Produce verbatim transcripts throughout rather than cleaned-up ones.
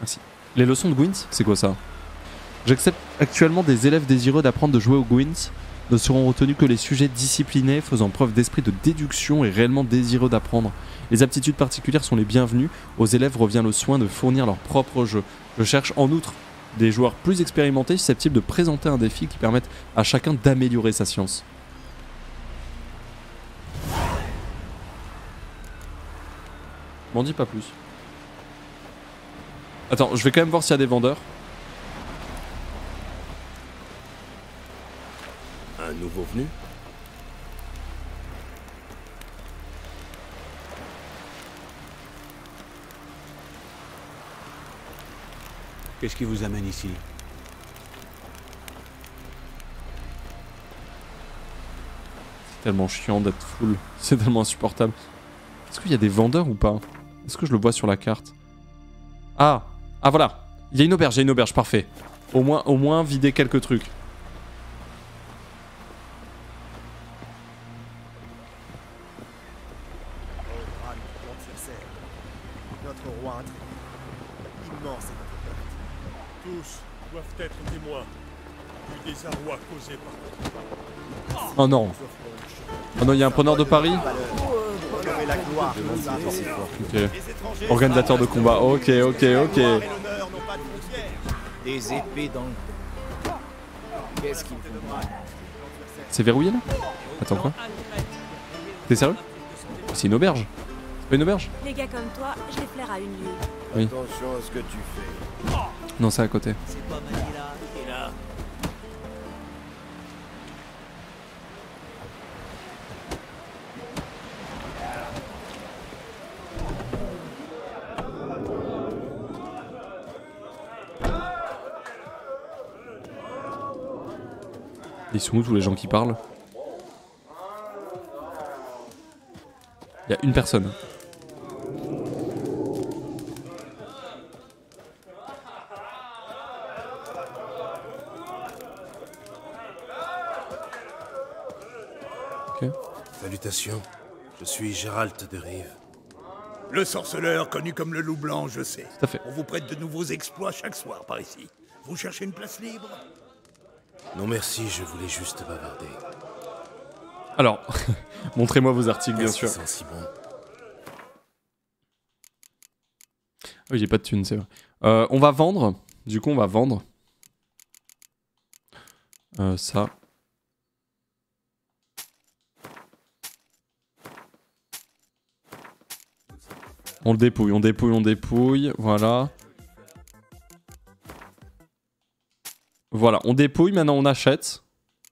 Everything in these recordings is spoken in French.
Merci. Les leçons de Gwent, c'est quoi ça? J'accepte actuellement des élèves désireux d'apprendre de jouer au Gwent. Ne seront retenus que les sujets disciplinés, faisant preuve d'esprit de déduction et réellement désireux d'apprendre. Les aptitudes particulières sont les bienvenues. Aux élèves revient le soin de fournir leur propre jeu. Je cherche en outre des joueurs plus expérimentés susceptibles de présenter un défi qui permette à chacun d'améliorer sa science. M'en dis pas plus. Attends, je vais quand même voir s'il y a des vendeurs. Un nouveau venu? Qu'est-ce qui vous amène ici? C'est tellement chiant d'être full. C'est tellement insupportable. Est-ce qu'il y a des vendeurs ou pas? Est-ce que je le vois sur la carte? Ah! Ah voilà! Il y a une auberge, il y a une auberge, parfait. Au moins, au moins vider quelques trucs. Notre roi intrépide. Immense est notre perte. Tous doivent être témoins du désarroi causé par... Oh non! Oh non, il y a un preneur de Paris? Honorer la gloire. Ok. Organisateur de combat, ok, ok, ok. Des épées dans le dos. Qu'est-ce qu'il faut? C'est verrouillé là? Attends quoi? T'es sérieux? C'est une auberge? C'est pas une auberge? Les gars comme toi, je les flaire à une lieue. Oui. Attention à ce que tu fais. Non, c'est à côté. C'est pas Manila qui est là. Ils sont où tous les gens qui parlent? Il y a une personne. Ok. Salutations, je suis Gérald de Rive. Le sorceleur connu comme le loup blanc, je sais. Tout à fait. On vous prête de nouveaux exploits chaque soir par ici. Vous cherchez une place libre? Non merci, je voulais juste bavarder. Alors, montrez-moi vos articles, bien Qu'est-ce sûr. qui sent si bon? Oui, j'ai pas de thunes, c'est vrai. Euh, on va vendre. Du coup, on va vendre. Euh, ça. On le dépouille, on dépouille, on dépouille. Voilà. Voilà, on dépouille, maintenant on achète.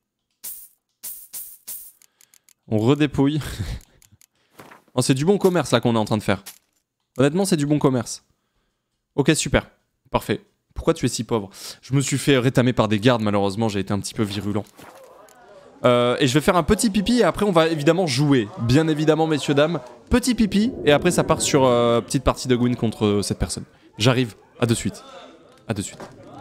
On redépouille. Oh, c'est du bon commerce là qu'on est en train de faire. Honnêtement, c'est du bon commerce. Ok, super. Parfait. Pourquoi tu es si pauvre? Je me suis fait rétamer par des gardes, malheureusement, j'ai été un petit peu virulent. Euh, et je vais faire un petit pipi et après on va évidemment jouer. Bien évidemment, messieurs, dames. Petit pipi et après ça part sur euh, petite partie de Gwyn contre euh, cette personne. J'arrive. À de suite. À de suite.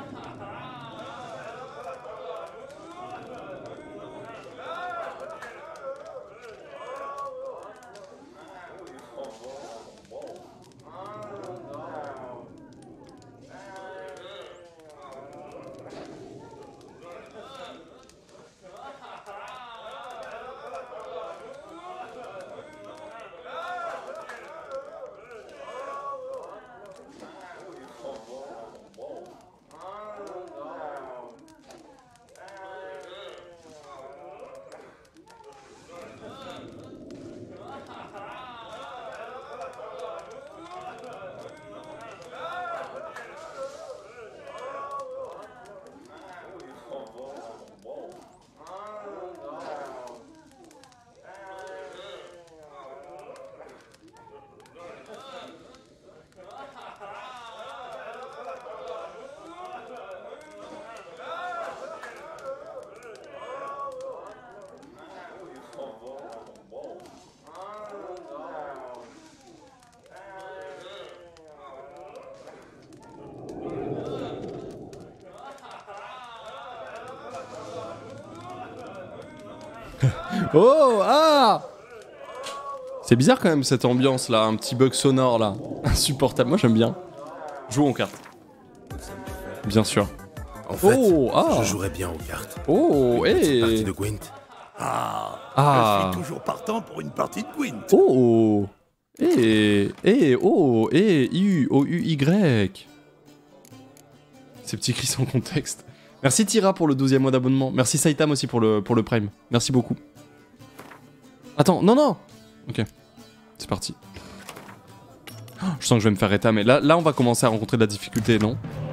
Oh, ah! C'est bizarre quand même cette ambiance là, un petit bug sonore là. Insupportable, moi j'aime bien. Jouons en carte. Bien sûr. En fait, Oh, ah. je jouerais bien aux cartes. Oh, Une petite hé partie de Gwent. Ah, Ah. je suis toujours partant pour une partie de Gwent. Oh. Eh, eh, oh, eh, I, O, U, Y. Ces petits cris sans contexte. Merci Tira pour le douzième mois d'abonnement. Merci Saitam aussi pour le, pour le Prime. Merci beaucoup. Attends, non, non. Ok, c'est parti. Oh, je sens que je vais me faire étamer. Là, là, on va commencer à rencontrer de la difficulté, non?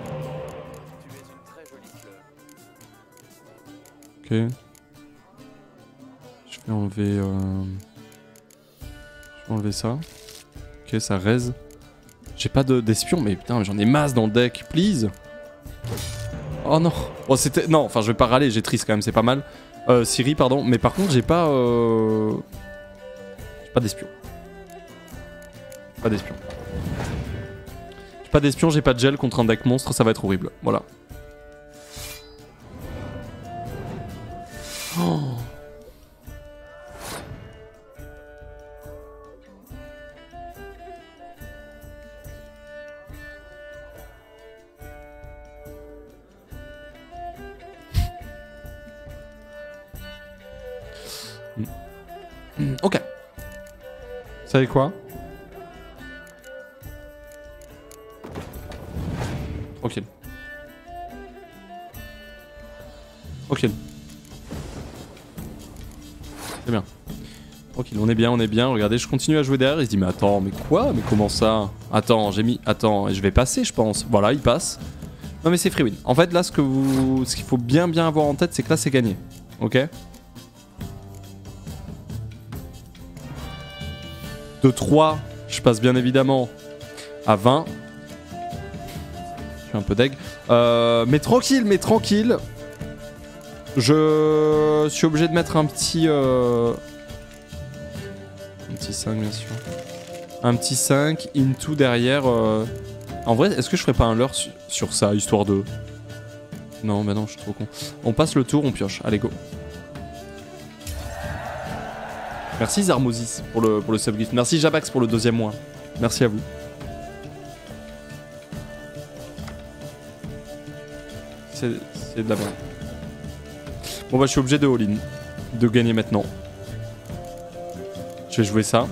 Ok. Je vais enlever... Euh... Je vais enlever ça. Ok, ça raise. J'ai pas de- d'espion, mais putain, j'en ai masse dans le deck, please. Oh non. Bon, c'était... Non, enfin, je vais pas râler, j'ai triste quand même, c'est pas mal. Euh, Siri, pardon. Mais par contre, j'ai pas... Euh... J'ai pas d'espion. Pas d'espion. J'ai pas d'espion, j'ai pas de gel contre un deck monstre, ça va être horrible. Voilà. Oh. Ok. Vous savez quoi? Tranquille. Tranquille. C'est bien. Tranquille, on est bien, on est bien. Regardez, je continue à jouer derrière. Il se dit, mais attends, mais quoi? Mais comment ça? Attends, j'ai mis... Attends, et je vais passer, je pense. Voilà, il passe. Non, mais c'est free win. En fait, là, ce que vous... ce qu'il faut bien, bien avoir en tête, c'est que là, c'est gagné. Ok? De trois, je passe bien évidemment à vingt. Je suis un peu deg. Euh, mais tranquille, mais tranquille. Je suis obligé de mettre un petit... Euh... Un petit cinq, bien sûr. Un petit cinq, into derrière. Euh... En vrai, est-ce que je ferais pas un leurre su sur ça, histoire de... Non, bah non, je suis trop con. On passe le tour, on pioche. Allez, go. Merci Zarmosis pour le, pour le subgift. Merci Jabax pour le deuxième mois. Merci à vous. C'est de la merde. Bon bah je suis obligé de all-in. De gagner maintenant. Je vais jouer ça.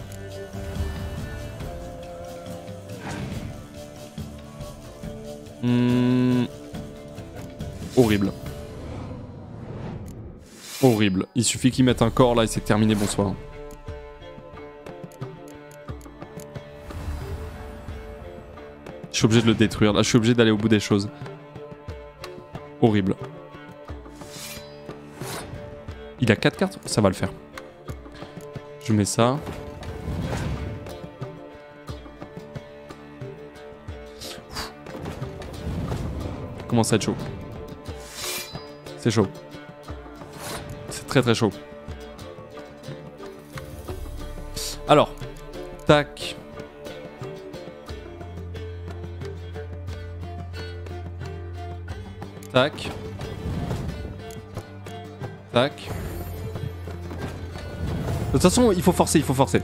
Mmh. Horrible. Horrible. Il suffit qu'ils mettent un corps là et c'est terminé, bonsoir. Je suis obligé de le détruire. Là, je suis obligé d'aller au bout des choses. Horrible. Il a quatre cartes? Ça va le faire. Je mets ça. Commence à être chaud. C'est chaud. C'est très très chaud. Alors. Tac. Tac. Tac. De toute façon, il faut forcer, il faut forcer.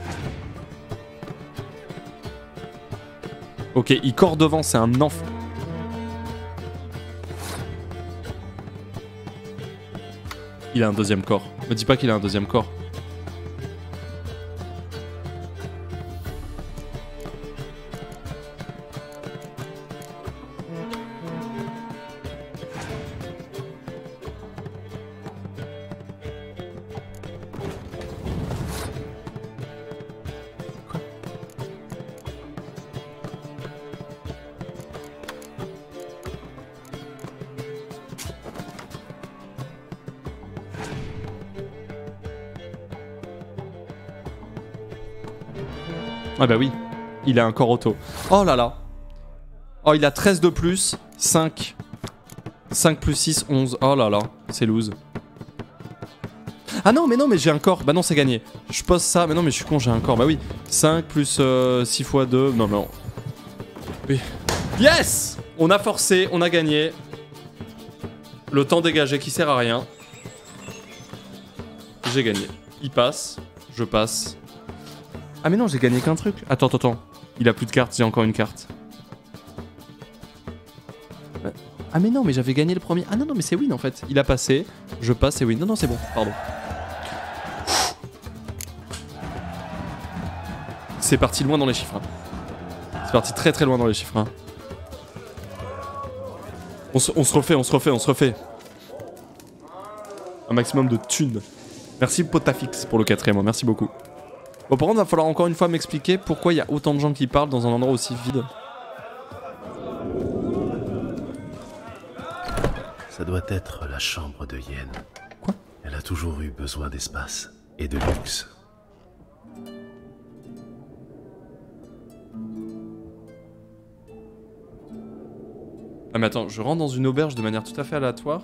Ok, il corps devant, c'est un enfant. Il a un deuxième corps. Me dis pas qu'il a un deuxième corps. Ah bah oui, il a un corps auto. Oh là là. Oh, il a treize de plus, cinq. cinq plus six, onze. Oh là là, c'est loose. Ah non, mais non, mais j'ai un corps. Bah non, c'est gagné. Je pose ça, mais non, mais je suis con, j'ai un corps. Bah oui, cinq plus euh, six fois deux. Non, non. Oui. Yes! On a forcé, on a gagné. Le temps dégagé qui sert à rien. J'ai gagné. Il passe, je passe. Ah mais non, j'ai gagné qu'un truc. Attends, attends, attends. Il a plus de cartes, j'ai encore une carte. Ah mais non, mais j'avais gagné le premier. Ah non, non, mais c'est win en fait. Il a passé, je passe, c'est win. Non, non, c'est bon, pardon. C'est parti loin dans les chiffres. Hein. C'est parti très très loin dans les chiffres. Hein. On, se, on se refait, on se refait, on se refait. Un maximum de thunes. Merci Potafix pour le quatrième, merci beaucoup. Bon, par contre, il va falloir encore une fois m'expliquer pourquoi il y a autant de gens qui parlent dans un endroit aussi vide. Ça doit être la chambre de Yen. Quoi? Elle a toujours eu besoin d'espace et de luxe. Ah mais attends, je rentre dans une auberge de manière tout à fait aléatoire.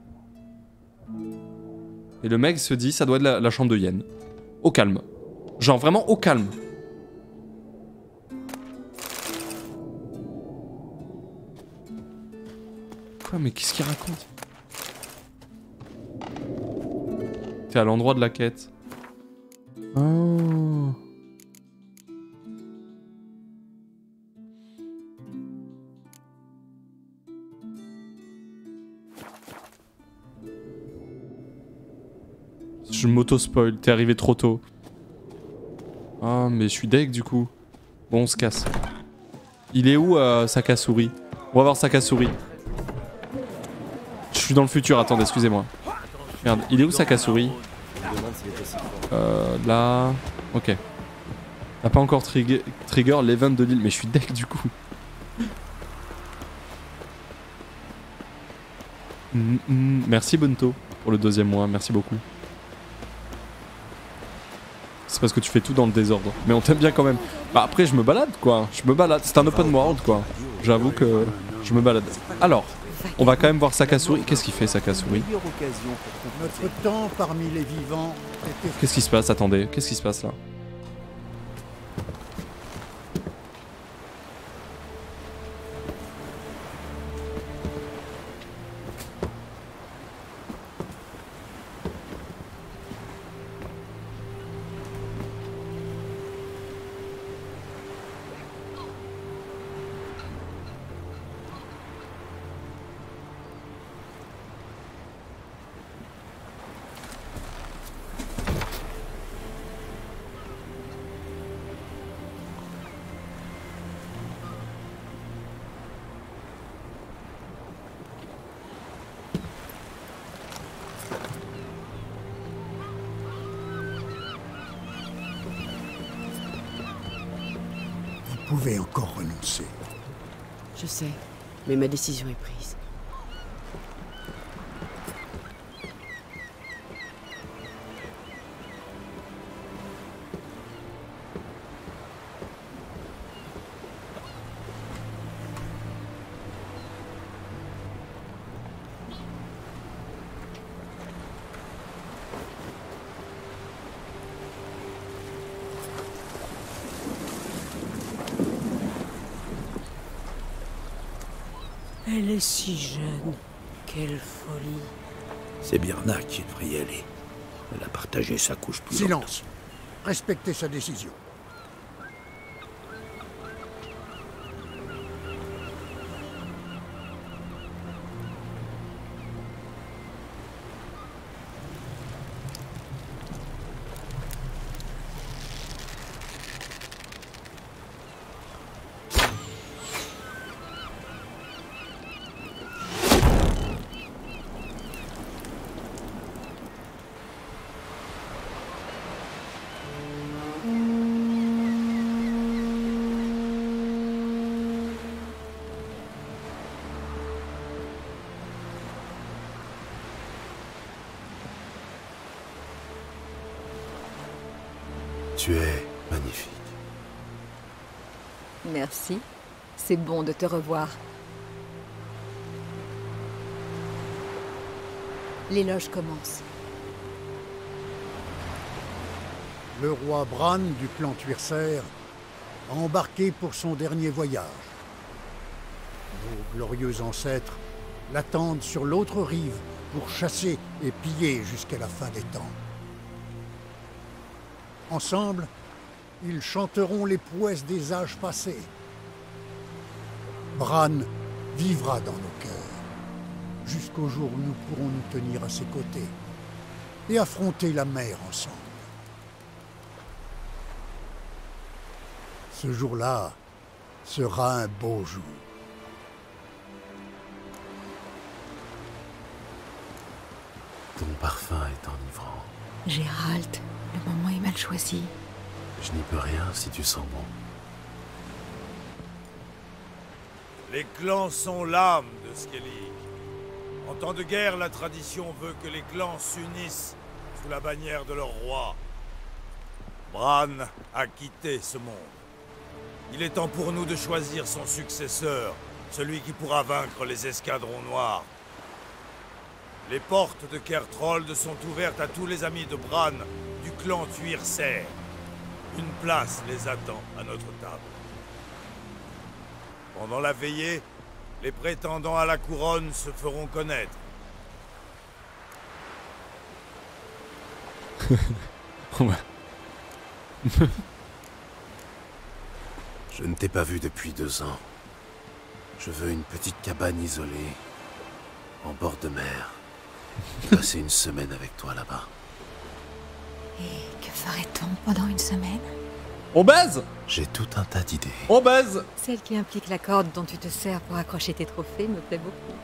Et le mec se dit, ça doit être la, la chambre de Yen. Au calme. Genre vraiment au calme. Quoi, mais qu'est-ce qu'il raconte? T'es à l'endroit de la quête. Oh. Je m'auto-spoil, t'es arrivé trop tôt. Ah, mais je suis deg du coup. Bon, on se casse. Il est où, euh, Sakasuri? On va voir Sakasuri. Je suis dans le futur, attendez, excusez-moi. Merde, il est où Sakasuri? Euh, là... Ok. T'as pas encore trigger, trigger l'event de l'île, mais je suis deg du coup. Mm -mm. Merci Bunto pour le deuxième mois, merci beaucoup. C'est parce que tu fais tout dans le désordre. Mais on t'aime bien quand même. Bah après je me balade quoi. Je me balade. C'est un open world quoi. J'avoue que je me balade. Alors, on va quand même voir Sakasuri. Qu'est-ce qu'il fait Sakasuri? Notre temps parmi les vivants était... Qu'est-ce qui se passe? Attendez. Qu'est-ce qui se passe là? Vous pouvez encore renoncer. Je sais, mais ma décision est prise. Elle est si jeune. Quelle folie. C'est Birna qui devrait y aller. Elle a partagé sa couche plus Silence. Respectez sa décision. Tu es magnifique. Merci. C'est bon de te revoir. L'éloge commence. Le roi Bran du clan Tuirser a embarqué pour son dernier voyage. Vos glorieux ancêtres l'attendent sur l'autre rive pour chasser et piller jusqu'à la fin des temps. Ensemble, ils chanteront les prouesses des âges passés. Bran vivra dans nos cœurs. jusqu'au jour où nous pourrons nous tenir à ses côtés et affronter la mer ensemble. Ce jour-là sera un beau jour. Ton parfum est enivrant. Gérald, le moment est mal choisi. Je n'y peux rien si tu sens bon. Les clans sont l'âme de Skellig. En temps de guerre, la tradition veut que les clans s'unissent sous la bannière de leur roi. Bran a quitté ce monde. Il est temps pour nous de choisir son successeur, celui qui pourra vaincre les escadrons noirs. Les portes de Kertrold sont ouvertes à tous les amis de Bran du clan Tuirser. Une place les attend à notre table. Pendant la veillée, les prétendants à la couronne se feront connaître. Ouais. Je ne t'ai pas vu depuis deux ans. Je veux une petite cabane isolée, en bord de mer. Passer une semaine avec toi là-bas. Et que ferait-on pendant une semaine? On baise! J'ai tout un tas d'idées. On baise! Celle qui implique la corde dont tu te sers pour accrocher tes trophées me plaît beaucoup.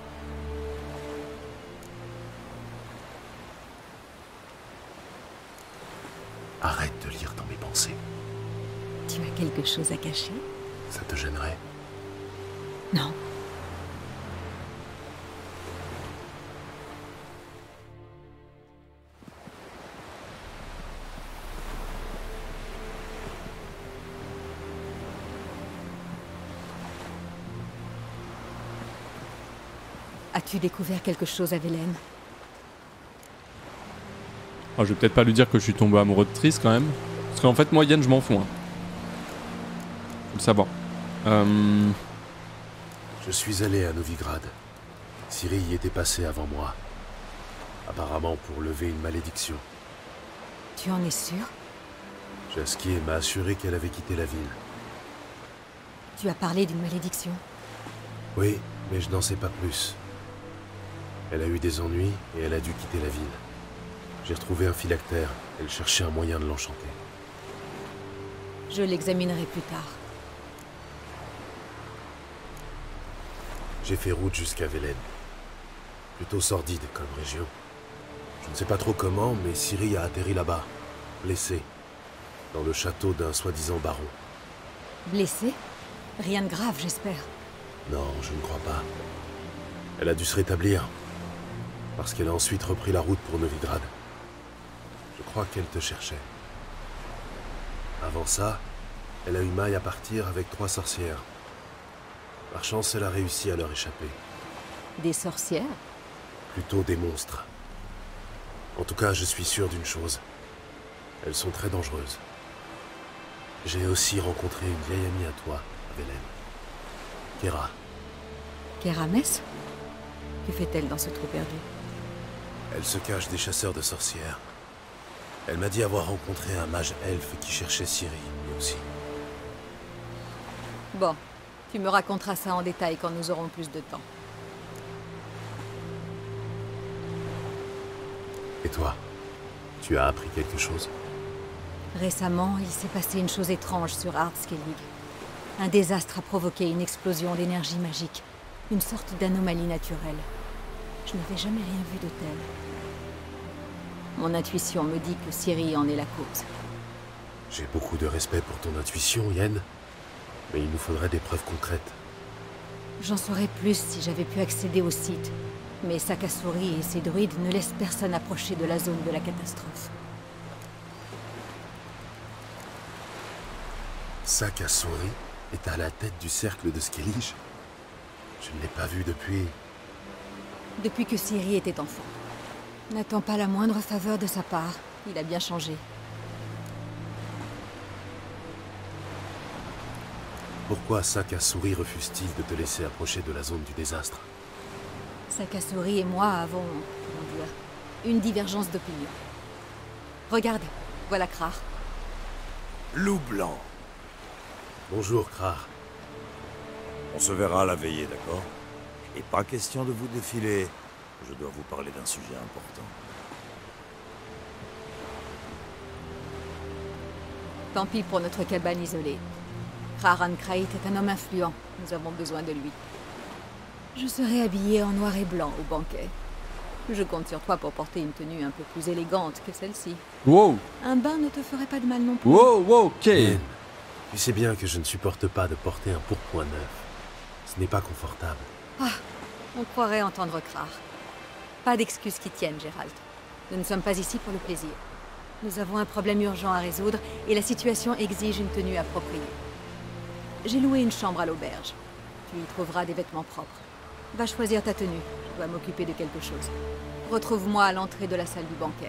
Arrête de lire dans mes pensées. Tu as quelque chose à cacher? Ça te gênerait? Non. As-tu découvert quelque chose à Velen? Ah, je vais peut-être pas lui dire que je suis tombé amoureux de Triss quand même. Parce qu'en fait, moi, Yen, je m'en fous. Hein. Faut le savoir. Euh... Je suis allé à Novigrad. Ciri y était passée avant moi. Apparemment pour lever une malédiction. Tu en es sûr? Jaskier m'a assuré qu'elle avait quitté la ville. Tu as parlé d'une malédiction? Oui, mais je n'en sais pas plus. Elle a eu des ennuis et elle a dû quitter la ville. J'ai retrouvé un phylactère. Elle cherchait un moyen de l'enchanter. Je l'examinerai plus tard. J'ai fait route jusqu'à Velen. Plutôt sordide comme région. Je ne sais pas trop comment, mais Ciri a atterri là-bas, blessée, dans le château d'un soi-disant baron. Blessée? Rien de grave, j'espère. Non, je ne crois pas. Elle a dû se rétablir, parce qu'elle a ensuite repris la route pour Novigrad. Je crois qu'elle te cherchait. Avant ça, elle a eu maille à partir avec trois sorcières. Par chance, elle a réussi à leur échapper. Des sorcières? Plutôt des monstres. En tout cas, je suis sûr d'une chose. Elles sont très dangereuses. J'ai aussi rencontré une vieille amie à toi, à Velen. Kera. Kéramès? Que fait-elle dans ce trou perdu? Elle se cache des chasseurs de sorcières. Elle m'a dit avoir rencontré un mage elfe qui cherchait Ciri, lui aussi. Bon, tu me raconteras ça en détail quand nous aurons plus de temps. Et toi, tu as appris quelque chose? Récemment, il s'est passé une chose étrange sur Ard Skellig. Un désastre a provoqué une explosion d'énergie magique, une sorte d'anomalie naturelle. Je n'avais jamais rien vu de tel. Mon intuition me dit que Ciri en est la cause. J'ai beaucoup de respect pour ton intuition, Yen, mais il nous faudrait des preuves concrètes. J'en saurais plus si j'avais pu accéder au site, mais Sakasuri et ses druides ne laissent personne approcher de la zone de la catastrophe. Sakasuri est à la tête du cercle de Skellig. Je ne l'ai pas vu depuis... Depuis que Ciri était enfant. N'attends pas la moindre faveur de sa part. Il a bien changé. Pourquoi Sakasuri refuse-t-il de te laisser approcher de la zone du désastre? Sakasuri et moi avons, comment dire, une divergence d'opinion. Regardez, voilà Krar. Loup blanc. Bonjour, Krar. On se verra à la veillée, d'accord? Et pas question de vous défiler Je dois vous parler d'un sujet important. Tant pis pour notre cabane isolée. Raran Krait est un homme influent. Nous avons besoin de lui. Je serai habillée en noir et blanc au banquet. Je compte sur toi pour porter une tenue un peu plus élégante que celle-ci. Wow. Un bain ne te ferait pas de mal non plus. Wow, wow, ok. Yen, tu sais bien que je ne supporte pas de porter un pourpoint neuf. Ce n'est pas confortable. Ah, on croirait entendre Krar. Pas d'excuses qui tiennent, Gérald. Nous ne sommes pas ici pour le plaisir. Nous avons un problème urgent à résoudre et la situation exige une tenue appropriée. J'ai loué une chambre à l'auberge. Tu y trouveras des vêtements propres. Va choisir ta tenue. Je dois m'occuper de quelque chose. Retrouve-moi à l'entrée de la salle du banquet.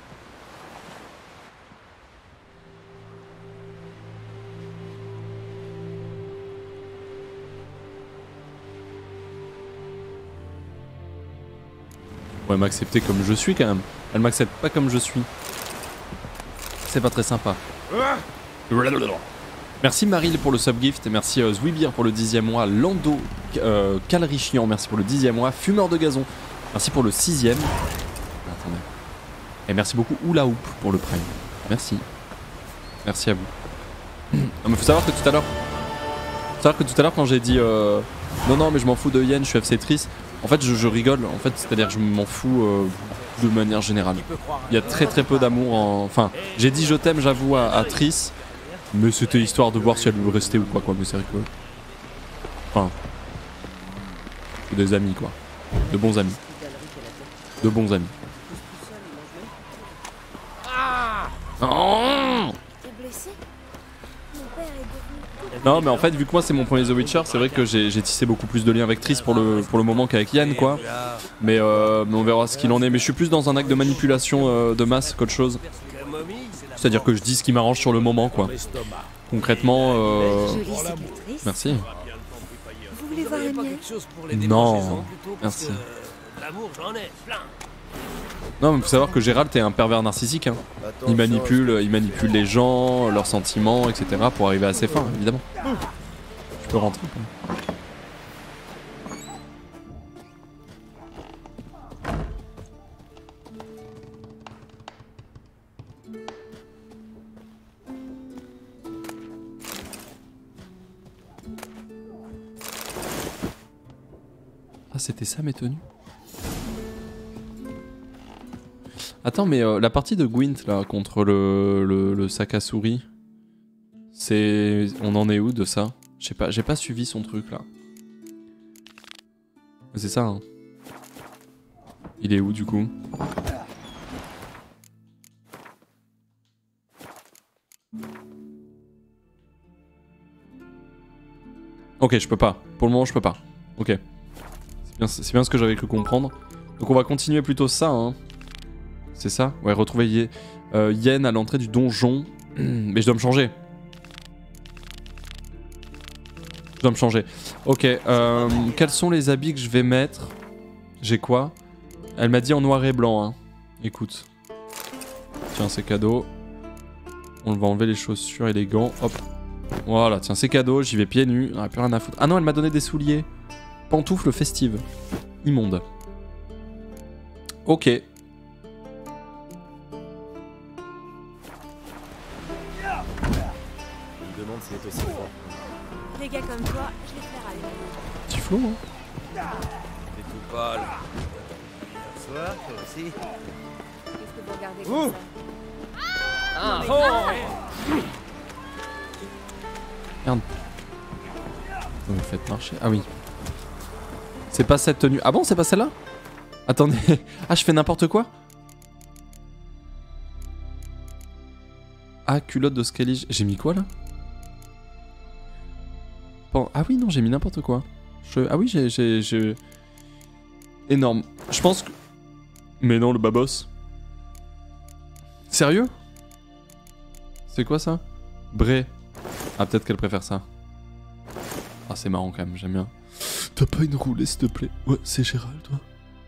Ouais, m'accepter comme je suis quand même. Elle m'accepte pas comme je suis. C'est pas très sympa. Merci Maril pour le subgift, merci euh, Zwibir pour le dixième mois, Lando euh, Calrichian, merci pour le dixième mois, Fumeur de gazon, merci pour le sixième. Attendez. Et merci beaucoup Oula Hoop pour le prime. Merci. Merci à vous. Non mais faut savoir que tout à l'heure. Faut savoir que tout à l'heure quand j'ai dit euh, non non mais je m'en fous de Yen, je suis F C Triss, en fait je, je rigole, en fait c'est-à-dire que je m'en fous euh, de manière générale. Il y a très très peu d'amour en. Enfin, j'ai dit je t'aime j'avoue à, à Triss. Mais c'était histoire de voir si elle veut rester ou quoi, quoi, mais c'est rigolo. Enfin. Des amis, quoi. De bons amis. De bons amis. Oh non, mais en fait, vu que moi c'est mon premier The Witcher, c'est vrai que j'ai tissé beaucoup plus de liens avec Triss pour le, pour le moment qu'avec Yann, quoi. Mais, euh, mais on verra ce qu'il en est. Mais je suis plus dans un acte de manipulation euh, de masse qu'autre chose. C'est-à-dire que je dis ce qui m'arrange sur le moment, quoi. Concrètement, euh... merci. Vous voulez voir les miens ? Non, merci. Non, mais faut savoir que Gérald est un pervers narcissique. Hein. Il manipule, il manipule les gens, leurs sentiments, et cetera pour arriver à ses fins, évidemment. Je peux rentrer. Quoi. Ah, c'était ça mes tenues. Attends, mais euh, la partie de Gwent là contre le, le, le sac à souris, c'est. On en est où de ça? Je sais pas, j'ai pas suivi son truc là. C'est ça, hein. Il est où du coup? Ok, je peux pas. Pour le moment, je peux pas. Ok. C'est bien, c'est bien ce que j'avais cru comprendre. Donc on va continuer plutôt ça, hein. C'est ça? Ouais, retrouver Yen, euh, Yen à l'entrée du donjon. Mais je dois me changer. Je dois me changer. Ok, euh, quels sont les habits que je vais mettre? J'ai quoi? Elle m'a dit en noir et blanc, hein. Écoute. Tiens, c'est cadeau. On va enlever les chaussures et les gants. Hop. Voilà, tiens, c'est cadeau. J'y vais pieds nus. On a plus rien à foutre. Ah non, elle m'a donné des souliers. Pantoufles festives. Immonde. Ok. C'est aussi fort. Les gars comme toi, je les ferai râler. Petit flou, hein. T'es tout pâle. Hier soir, toi aussi. Qu'est-ce que vous regardez Ouh. comme ça? Ah, mais- oh Merde. Vous me faites marcher. Ah oui. C'est pas cette tenue. Ah bon, c'est pas celle-là? Attendez. Ah, je fais n'importe quoi? Ah, culotte de Scalige. J'ai mis quoi là? Ah oui, non, j'ai mis n'importe quoi. Je... Ah oui, j'ai... j'ai... Énorme. Je pense que... Mais non, le babos. Sérieux? C'est quoi ça? Bré. Ah, peut-être qu'elle préfère ça. Ah, c'est marrant quand même, j'aime bien. T'as pas une roulée, s'il te plaît? Ouais, c'est Gérald, toi.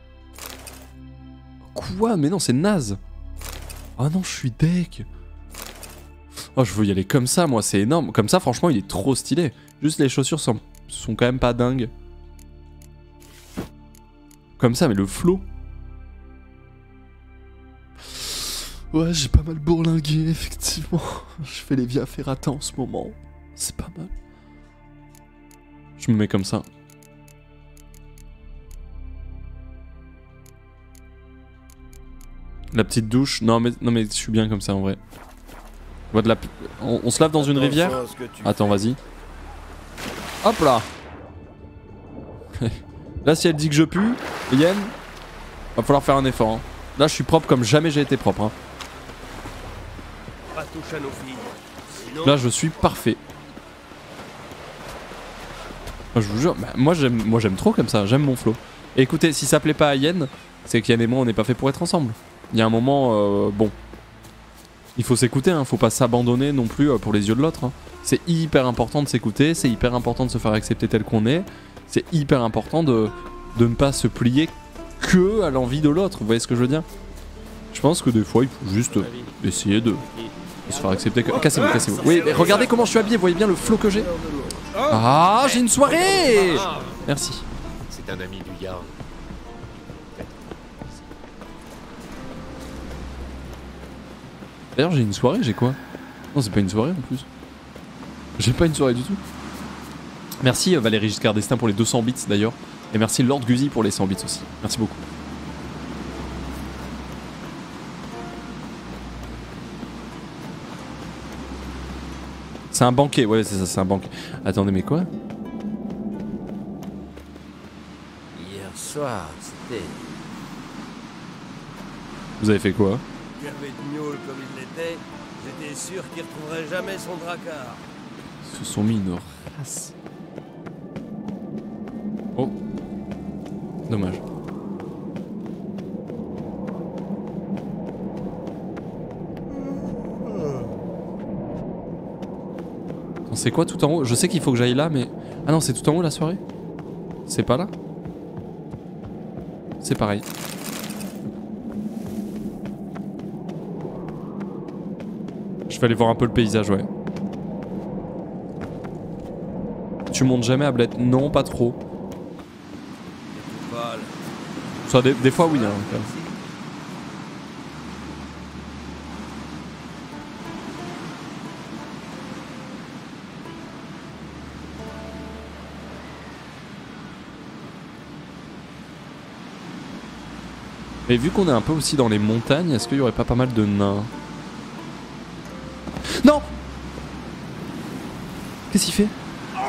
Quoi? Mais non, c'est naze. Ah non, je suis deck. Oh, je veux y aller comme ça, moi, c'est énorme. Comme ça, franchement, il est trop stylé. Juste les chaussures sont, sont quand même pas dingues. Comme ça, mais le flow. Ouais, j'ai pas mal bourlingué, effectivement. Je fais les via ferrata en ce moment. C'est pas mal. Je me mets comme ça. La petite douche. Non mais, non mais je suis bien comme ça en vrai. On, va de la... on, on se lave dans une rivière. Attends, vas-y. Hop là. Là, si elle dit que je pue, Yen, va falloir faire un effort. Hein. Là, je suis propre comme jamais j'ai été propre. Hein. Là, je suis parfait. Je vous jure, bah, moi j'aime moi j'aime trop comme ça, j'aime mon flow. Et écoutez, si ça plaît pas à Yen, c'est qu'Yen et moi on n'est pas fait pour être ensemble. Il y a un moment, euh, bon, il faut s'écouter, hein, faut pas s'abandonner non plus pour les yeux de l'autre. Hein. C'est hyper important de s'écouter, c'est hyper important de se faire accepter tel qu'on est, c'est hyper important de, de ne pas se plier que à l'envie de l'autre, vous voyez ce que je veux dire? Je pense que des fois il faut juste essayer de, de se faire accepter. Que... Cassez-vous, cassez-vous. Oui, mais regardez comment je suis habillé, vous voyez bien le flow que j'ai? Ah, j'ai une soirée! Merci. C'est un ami du Jarl. D'ailleurs, j'ai une soirée, j'ai quoi? Non, c'est pas une soirée en plus. J'ai pas une soirée du tout. Merci euh, Valérie Giscard d'Estaing pour les deux cents bits d'ailleurs. Et merci Lord Guzy pour les cent bits aussi. Merci beaucoup. C'est un banquet, ouais, c'est ça, c'est un banquet. Attendez, mais quoi? Hier soir, c'était... Vous avez fait quoi? Gavé de gnôle comme il l'était, j'étais sûr qu'il retrouverait jamais son dracard. Ils se sont mis une race. Oh. Dommage. C'est quoi tout en haut? Je sais qu'il faut que j'aille là, mais... Ah non, c'est tout en haut la soirée? C'est pas là? C'est pareil. Je vais aller voir un peu le paysage, ouais. Tu montes jamais à Bled? Non, pas trop. Ça, des, des fois, oui. Hein, quand même. Mais vu qu'on est un peu aussi dans les montagnes, est-ce qu'il y aurait pas pas mal de nains? Non! Qu'est-ce qu'il fait?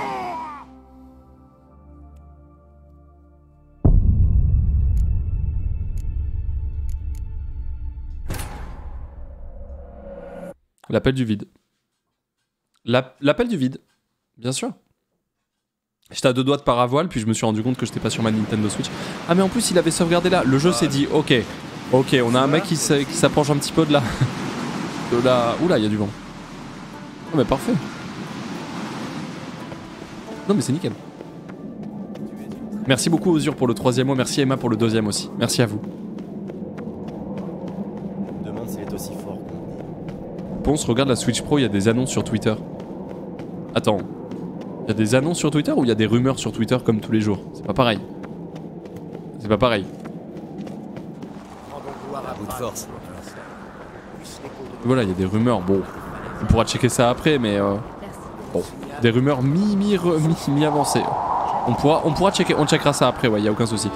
L'appel du vide. L'appel du vide. Bien sûr. J'étais à deux doigts de paravoile, puis je me suis rendu compte que j'étais pas sur ma Nintendo Switch. Ah mais en plus il avait sauvegardé là. Le jeu s'est dit, ok, ok, on a un mec qui s'approche un petit peu de la... de la... Oula, il y a du vent. Oh mais parfait. Non mais c'est nickel. Merci beaucoup Ozur pour le troisième mois, merci Emma pour le deuxième aussi. Merci à vous. Je me demande s'il est aussi fort. Ponce, regarde la Switch Pro, il y a des annonces sur Twitter. Attends. Il y a des annonces sur Twitter ou il y a des rumeurs sur Twitter comme tous les jours? C'est pas pareil. C'est pas pareil. Voilà, il y a des rumeurs. Bon, on pourra checker ça après, mais euh, bon, des rumeurs mi mi mi, mi avancées. On pourra on pourra checker, on checkera ça après. Ouais, il y a aucun souci.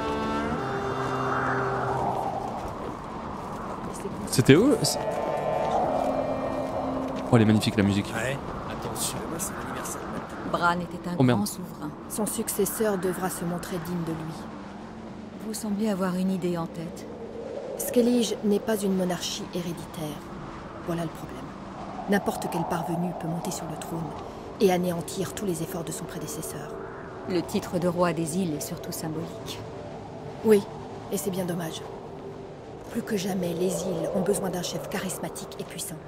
C'était eux. Oh, elle est magnifique la musique. Ouais. Attention. Bran était un oh, grand souverain. Son successeur devra se montrer digne de lui. Vous semblez avoir une idée en tête. Skellige n'est pas une monarchie héréditaire. Voilà le problème. N'importe quel parvenu peut monter sur le trône et anéantir tous les efforts de son prédécesseur. Le titre de roi des îles est surtout symbolique. Oui, et c'est bien dommage. Plus que jamais, les îles ont besoin d'un chef charismatique et puissant.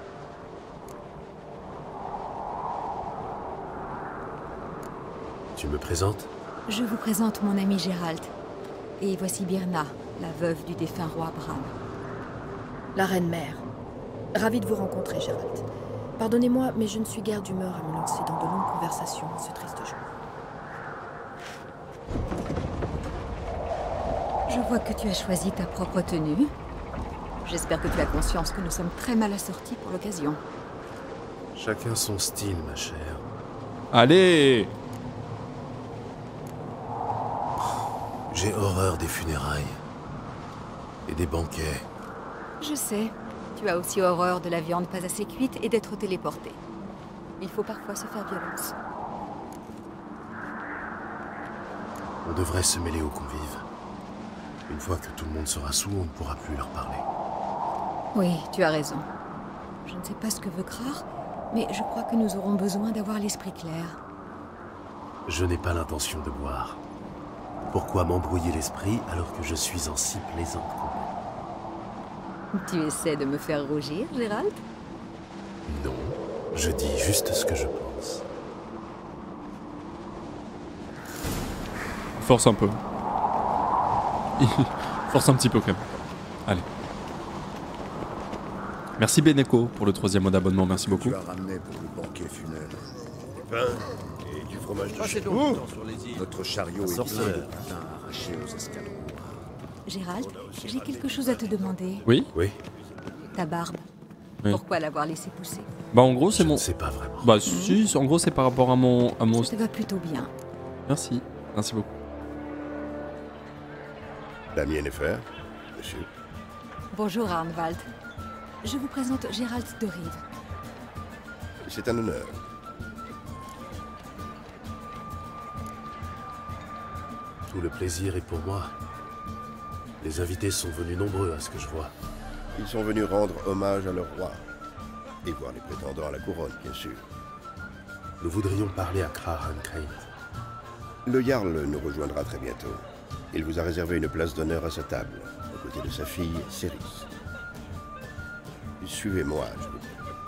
Tu me présentes? Je vous présente mon ami Gérald. Et voici Birna, la veuve du défunt roi Bran. La reine-mère. Ravie de vous rencontrer, Gérald. Pardonnez-moi, mais je ne suis guère d'humeur à me lancer dans de longues conversations à ce triste jour. Je vois que tu as choisi ta propre tenue. J'espère que tu as conscience que nous sommes très mal assortis pour l'occasion. Chacun son style, ma chère. Allez! J'ai horreur des funérailles. Et des banquets. Je sais. Tu as aussi horreur de la viande pas assez cuite et d'être téléporté. Il faut parfois se faire violence. On devrait se mêler aux convives. Une fois que tout le monde sera sous, on ne pourra plus leur parler. Oui, tu as raison. Je ne sais pas ce que veut Krar, mais je crois que nous aurons besoin d'avoir l'esprit clair. Je n'ai pas l'intention de boire. Pourquoi m'embrouiller l'esprit alors que je suis en si plaisante compagnie? Tu essaies de me faire rougir, Gérald? Non, je dis juste ce que je pense. Force un peu. Force un petit peu quand même. Allez. Merci Beneko pour le troisième mois d'abonnement, merci beaucoup. Tu as ramené pour le banquet funèbre. Du pain et du fromage de Passez chèvre. donc du temps sur les îles. Notre chariot Un est plein sorceleur. de pain arraché aux escadrons. Gérald, j'ai quelque chose à te demander. Oui? Oui. Ta barbe. Oui. Pourquoi l'avoir laissée pousser? Bah en gros c'est Je mon... ne sais pas vraiment. Bah si, en gros c'est par rapport à mon... À mon... Ça te va plutôt bien. Merci, merci beaucoup. La mienne est faire, monsieur. Bonjour Arnwald. Je vous présente Gérald de Rive. C'est un honneur. Tout le plaisir est pour moi. Les invités sont venus nombreux à ce que je vois. Ils sont venus rendre hommage à leur roi. Et voir les prétendants à la couronne, bien sûr. Nous voudrions parler à Krar Ankreit. Le Jarl nous rejoindra très bientôt. Il vous a réservé une place d'honneur à sa table, aux côtés de sa fille, Céris. Suivez-moi, je vous prie.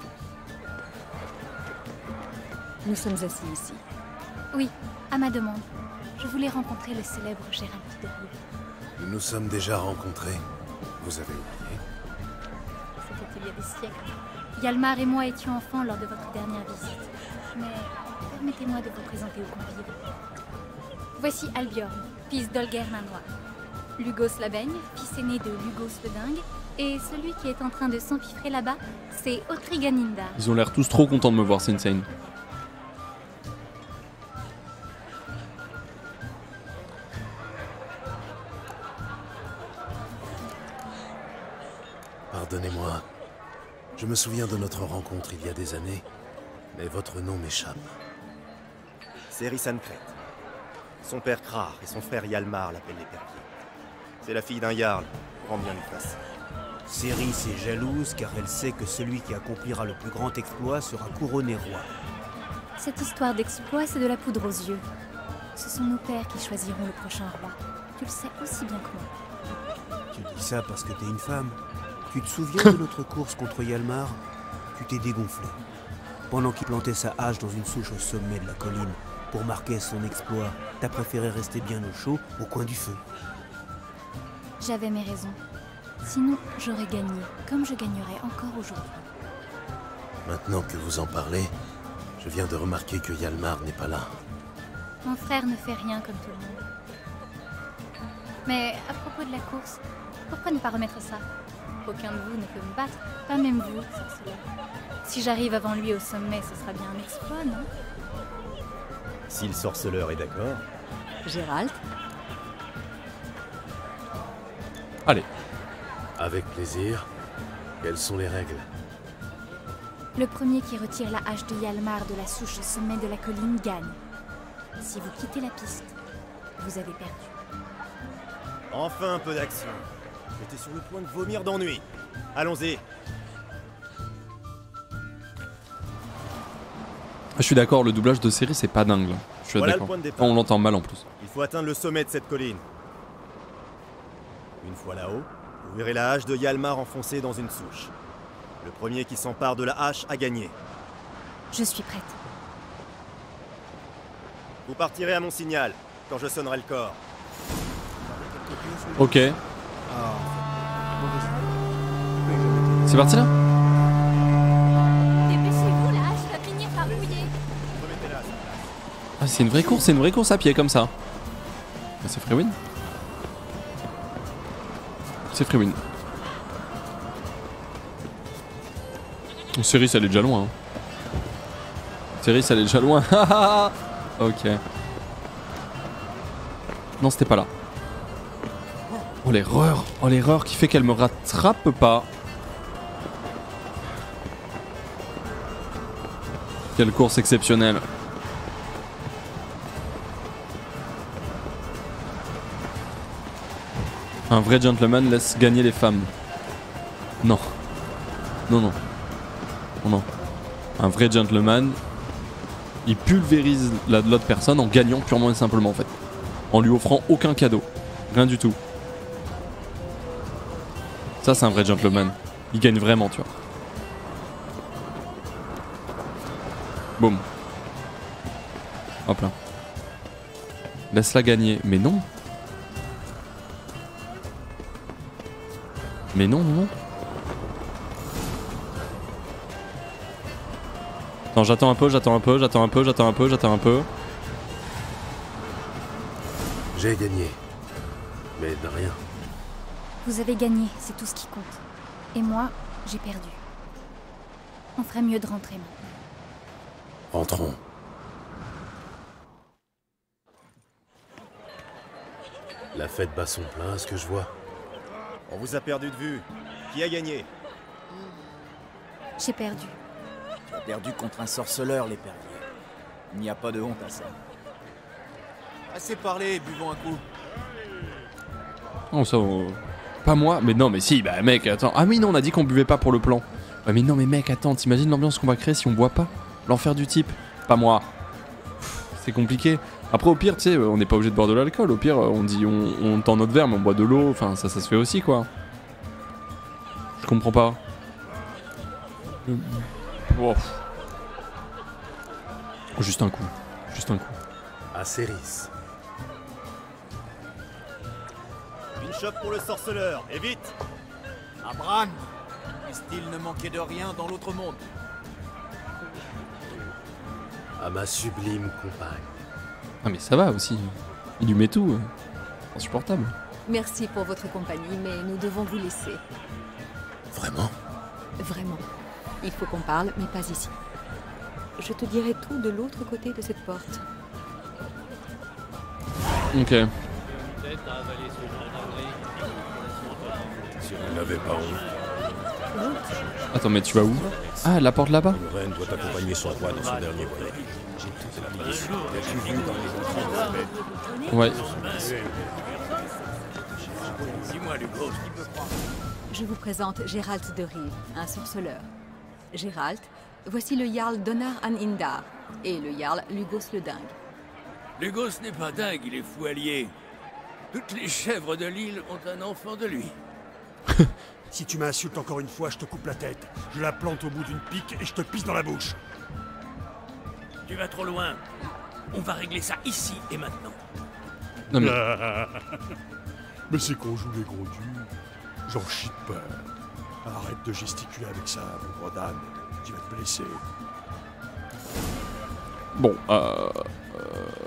Nous sommes assis ici. Oui, à ma demande. Je voulais rencontrer le célèbre Gérald de Rive. Nous nous sommes déjà rencontrés. Vous avez oublié? C'était il y a des siècles. Yalmar et moi étions enfants lors de votre dernière visite. Mais permettez-moi de vous présenter aux convives. Voici Albiorn, fils d'Olger Nanoir. Lugos la Baigne, fils aîné de Lugos le Dingue. Et celui qui est en train de s'empiffrer là-bas, c'est Otriganinda. Ils ont l'air tous trop contents de me voir, c'est insane. Pardonnez-moi. Je me souviens de notre rencontre il y a des années, mais votre nom m'échappe. Céris Ankreit. Son père Krar et son frère Yalmar l'appellent l'épervier. C'est la fille d'un Jarl, rend bien lui face. Céris est jalouse car elle sait que celui qui accomplira le plus grand exploit sera couronné roi. Cette histoire d'exploit, c'est de la poudre aux yeux. Ce sont nos pères qui choisiront le prochain roi. Tu le sais aussi bien que moi. Tu dis ça parce que t'es une femme. Tu te souviens de notre course contre Yalmar? Tu t'es dégonflé. Pendant qu'il plantait sa hache dans une souche au sommet de la colline, pour marquer son exploit, t'as préféré rester bien au chaud, au coin du feu. J'avais mes raisons. Sinon, j'aurais gagné, comme je gagnerais encore aujourd'hui. Maintenant que vous en parlez, je viens de remarquer que Yalmar n'est pas là. Mon frère ne fait rien comme tout le monde. Mais à propos de la course, pourquoi ne pas remettre ça? Aucun de vous ne peut me battre, pas même vous, sorceleur. Si j'arrive avant lui au sommet, ce sera bien un exploit, non? Si le sorceleur est d'accord. Gérald? Allez. Avec plaisir. Quelles sont les règles? Le premier qui retire la hache de Yalmar de la souche au sommet de la colline gagne. Si vous quittez la piste, vous avez perdu. Enfin un peu d'action. J'étais sur le point de vomir d'ennui. Allons-y. Je suis d'accord, le doublage de série c'est pas dingue. Là. Je suis Voilà le d'accord. point de départ. On l'entend mal en plus. Il faut atteindre le sommet de cette colline. Une fois là-haut, vous verrez la hache de Yalmar enfoncée dans une souche. Le premier qui s'empare de la hache a gagné. Je suis prête. Vous partirez à mon signal, quand je sonnerai le corps. Ok. C'est parti là? Dépêchez-vous, la hache va finir par rouiller. Ah, c'est une vraie course, c'est une vraie course à pied comme ça. Ah, c'est Freewin. C'est free win. Céris, elle est déjà loin. Hein. Céris, elle est déjà loin. Ok. Non, c'était pas là. Oh, l'erreur. Oh, l'erreur qui fait qu'elle me rattrape pas. Quelle course exceptionnelle. Un vrai gentleman laisse gagner les femmes. Non. Non, non. Non, non. Un vrai gentleman, il pulvérise l'autre personne en gagnant purement et simplement en fait. En lui offrant aucun cadeau. Rien du tout. Ça c'est un vrai gentleman. Il gagne vraiment, tu vois. Boum. Hop là. Laisse-la gagner. Mais non. Mais non, non, non. Attends, j'attends un peu, j'attends un peu, j'attends un peu, j'attends un peu, j'attends un peu. J'ai gagné. Mais de rien. Vous avez gagné, c'est tout ce qui compte. Et moi, j'ai perdu. On ferait mieux de rentrer maintenant. Rentrons. La fête bat son plein, à ce que je vois. On vous a perdu de vue. Qui a gagné? J'ai perdu. Tu as perdu contre un sorceleur, l'épervier. Il n'y a pas de honte à ça. Assez parlé, buvons un coup. Oh ça... Euh... Pas moi, mais non, mais si, bah mec, attends. Ah oui, non, on a dit qu'on buvait pas pour le plan. Ouais, mais non, mais mec, attends, t'imagines l'ambiance qu'on va créer si on boit pas? L'enfer du type. Pas moi. C'est compliqué. Après, au pire, tu sais, on n'est pas obligé de boire de l'alcool. Au pire, on dit, on, on tend notre verre, mais on boit de l'eau. Enfin, ça, ça se fait aussi, quoi. Je comprends pas. Oh. Juste un coup. Juste un coup. À Céris. Une chope pour le sorceleur, et vite! À Bran! Puisse-t-il ne manquer de rien dans l'autre monde? À ma sublime compagne. Ah mais ça va aussi. Il lui met tout. euh, Insupportable. Merci pour votre compagnie, mais nous devons vous laisser. Vraiment? Vraiment. Il faut qu'on parle, mais pas ici. Je te dirai tout de l'autre côté de cette porte. Ok. Si vous n'avez pas honte. Attends, mais tu vas où? Ah, la porte là-bas? Une reine doit accompagner son roi dans son dernier voyage. C'est la tradition. L'as-tu vu dans les autres? Ouais. Dis-moi, Lugos, qui peut croire? Je vous présente Géralt de Rive, un sorceleur. Géralt, voici le Jarl Donar an Indar et le Jarl Lugos le Dingue. Lugos n'est pas dingue, il est fou allié. Toutes les chèvres de l'île ont un enfant de lui. Si tu m'insultes encore une fois, je te coupe la tête. Je la plante au bout d'une pique et je te pisse dans la bouche. Tu vas trop loin. On va régler ça ici et maintenant. Non mais... Mais c'est qu'on joue les gros durs. J'en chie de peur. Arrête de gesticuler avec ça, mon gros d'âne. Tu vas te blesser. Bon, euh... euh...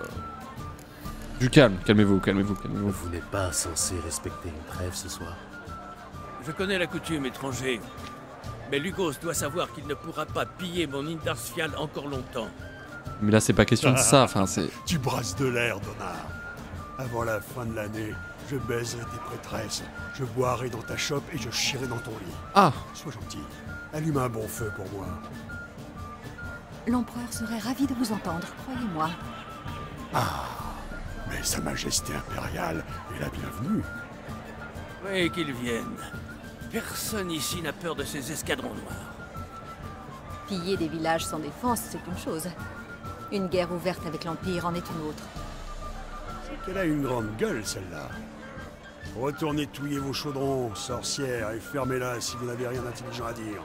Du calme, calmez-vous, calmez-vous, calmez-vous. Vous n'êtes pas censé respecter une trêve ce soir? Je connais la coutume, étranger. Mais Lugos doit savoir qu'il ne pourra pas piller mon Indarsfial encore longtemps. Mais là, c'est pas question de ça, enfin, c'est... Tu brasses de l'air, Donar. Avant la fin de l'année, je baiserai tes prêtresses, je boirai dans ta chope et je chierai dans ton lit. Ah! Sois gentil, allume un bon feu pour moi. L'empereur serait ravi de vous entendre, croyez-moi. Ah! Mais Sa Majesté impériale est la bienvenue. Oui, qu'ils viennent. Personne ici n'a peur de ces escadrons noirs. Piller des villages sans défense, c'est une chose. Une guerre ouverte avec l'Empire en est une autre. C'est qu'elle a une grande gueule, celle-là. Retournez touiller vos chaudrons, sorcières, et fermez-la si vous n'avez rien d'intelligent à dire.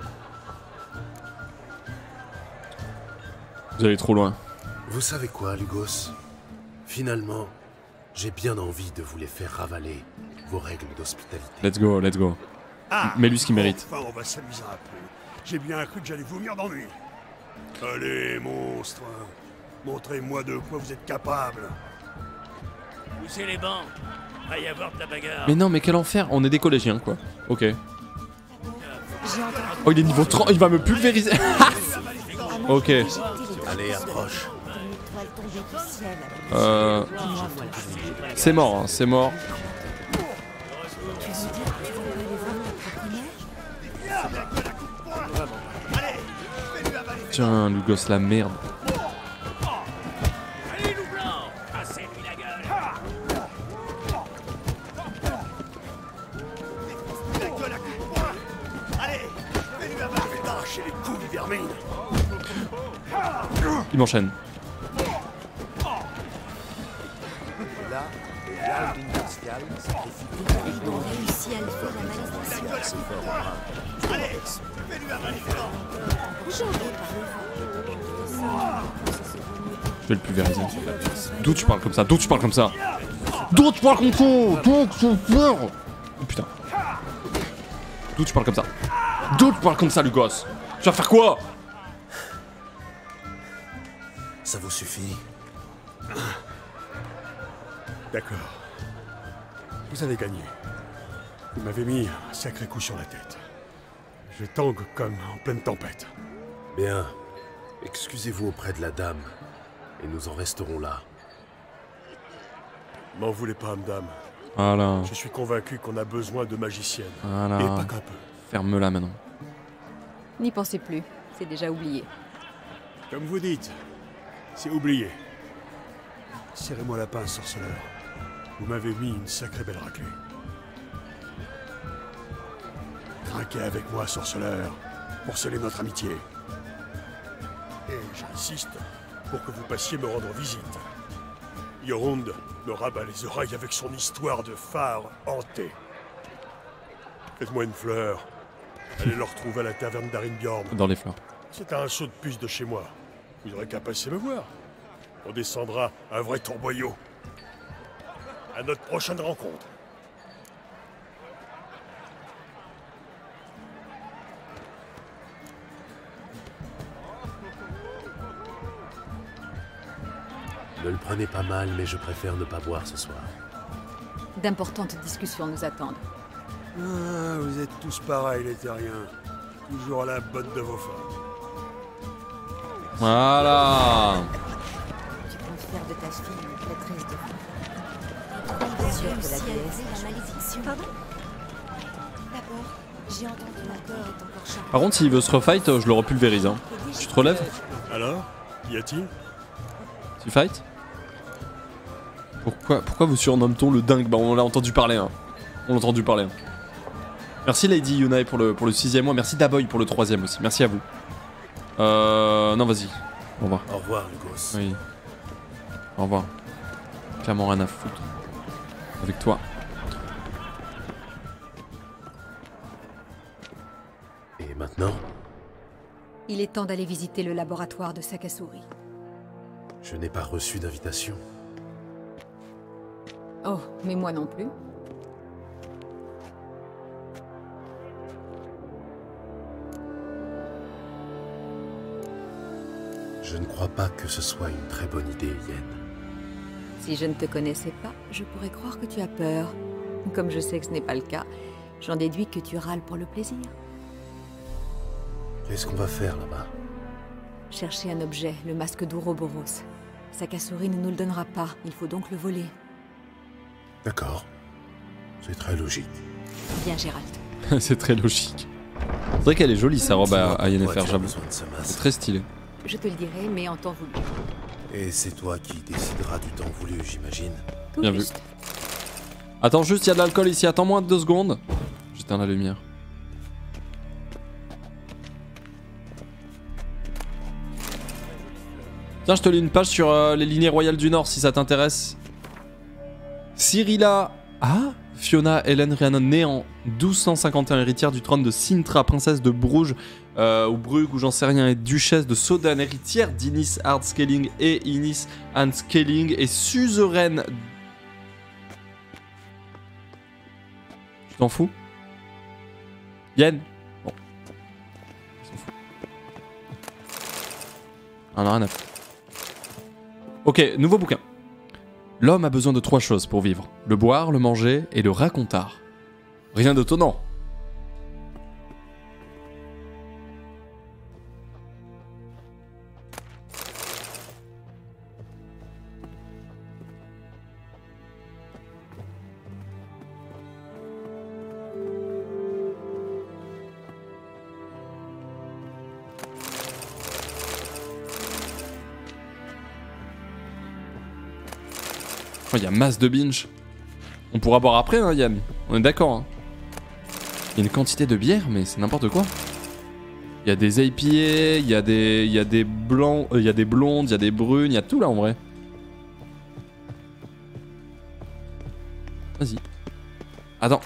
Vous allez trop loin. Vous savez quoi, Lugos? Finalement, j'ai bien envie de vous les faire ravaler, vos règles d'hospitalité. Let's go, let's go. Ah, Mets-lui ce qu'il mérite. Enfin, on va s'amuser un peu. J'ai bien cru que j'allais vomir d'ennui. Allez, monstre. Montrez-moi de quoi vous êtes capable. Poussez les bancs. Va y avoir de la bagarre. Mais non, mais quel enfer. On est des collégiens, quoi. Ok. Oh, il est niveau trente. Il va me pulvériser. Ok. Allez, approche. Euh... C'est mort, hein, c'est mort. Tiens, Lugos, la merde. Il m'enchaîne. Là, le Jarl d'Indarsfjall sacrifie toute la Ils ont réussi à le faire, la malédiction. C'est fort, brave. Allez, fais-lui avaler. Je vais le pulvériser. D'où tu parles comme ça? D'où tu parles comme ça? D'où tu parles comme ça? D'où tu parles? Oh putain. D'où tu parles comme ça? D'où tu parles comme ça, Lugos? Tu vas faire quoi? Ça vous suffit? D'accord. Vous avez gagné. Vous m'avez mis un sacré coup sur la tête. Je tangue comme en pleine tempête. Bien. Excusez-vous auprès de la dame. Et nous en resterons là. M'en voulez pas, madame. Voilà. Je suis convaincu qu'on a besoin de magiciennes. Voilà. Et pas qu'un peu. Ferme-la maintenant. N'y pensez plus, c'est déjà oublié. Comme vous dites, c'est oublié. Serrez-moi la pince, sorceleur. Vous m'avez mis une sacrée belle raclée. Trinquez avec moi, sorceleur, pour sceller notre amitié. Et j'insiste pour que vous passiez me rendre visite. Jorund me rabat les oreilles avec son histoire de phare hanté. Faites-moi une fleur. Allez le retrouver à la taverne d'Arinbjorn. Dans les fleurs. C'est à un saut de puce de chez moi. Vous n'aurez qu'à passer me voir. On descendra un vrai tourboyau. À notre prochaine rencontre. Ne le prenez pas mal, mais je préfère ne pas boire ce soir. D'importantes discussions nous attendent. Ah, vous êtes tous pareils, les terriens. Toujours à la botte de vos femmes. Voilà. Tu comptes faire de ta fille une prêtresse de sûr que la déesse la malédiction. Pardon? D'abord, j'ai entendu mon cœur est encore chargé. Par contre, s'il veut se refight, je le repulvérise. Hein. Tu te relèves? Alors? Y a-t-il? Tu fight? Pourquoi, pourquoi vous surnomme-t-on le dingue? Bah, on l'a entendu parler. Hein. On l'a entendu parler. Hein. Merci Lady Yunai pour le, pour le sixième mois. Merci Daboy pour le troisième aussi. Merci à vous. Euh... Non, vas-y. Au revoir. Au revoir, Lugos. Oui. Au revoir. Clairement rien à foutre. Avec toi. Et maintenant? Il est temps d'aller visiter le laboratoire de Sakasuri. Je n'ai pas reçu d'invitation. Oh, mais moi non plus. Je ne crois pas que ce soit une très bonne idée, Yen. Si je ne te connaissais pas, je pourrais croire que tu as peur. Comme je sais que ce n'est pas le cas, j'en déduis que tu râles pour le plaisir. Qu'est-ce qu'on va faire là-bas? Chercher un objet, le masque d'Ouroboros. Sakasuri ne nous le donnera pas, il faut donc le voler. D'accord. C'est très logique. Bien, Gérald. C'est très logique. C'est vrai qu'elle est jolie sa robe à, à Yennefer, j'avoue. C'est très stylé. Je te le dirai, mais en temps voulu. Et c'est toi qui décideras du temps voulu, j'imagine. Bien vu. Attends juste, il y a de l'alcool ici, attends moins de deux secondes. J'éteins la lumière. Tiens, je te lis une page sur euh, les lignées royales du Nord si ça t'intéresse. Cyrilla. Ah, Fiona Helen Rhiannon, née en douze cent cinquante et un, héritière du trône de Sintra, princesse de Bruges, euh, ou Brugge, ou j'en sais rien, et duchesse de Soden, héritière d'Inis Hardscaling et Inis Handscaling, et suzeraine. Tu t'en fous? Yen? Bon. Je s'en fout. On a rien à faire. Ok, nouveau bouquin. L'homme a besoin de trois choses pour vivre. Le boire, le manger et le racontard. Rien d'étonnant. Il y a masse de binge. On pourra boire après, hein, Yann. On est d'accord. Hein. Il y a une quantité de bière, mais c'est n'importe quoi. Il y a des I P A, il y a des, il y a des blancs, euh, il y a des blondes, il y a des brunes, il y a tout là en vrai. Vas-y. Attends.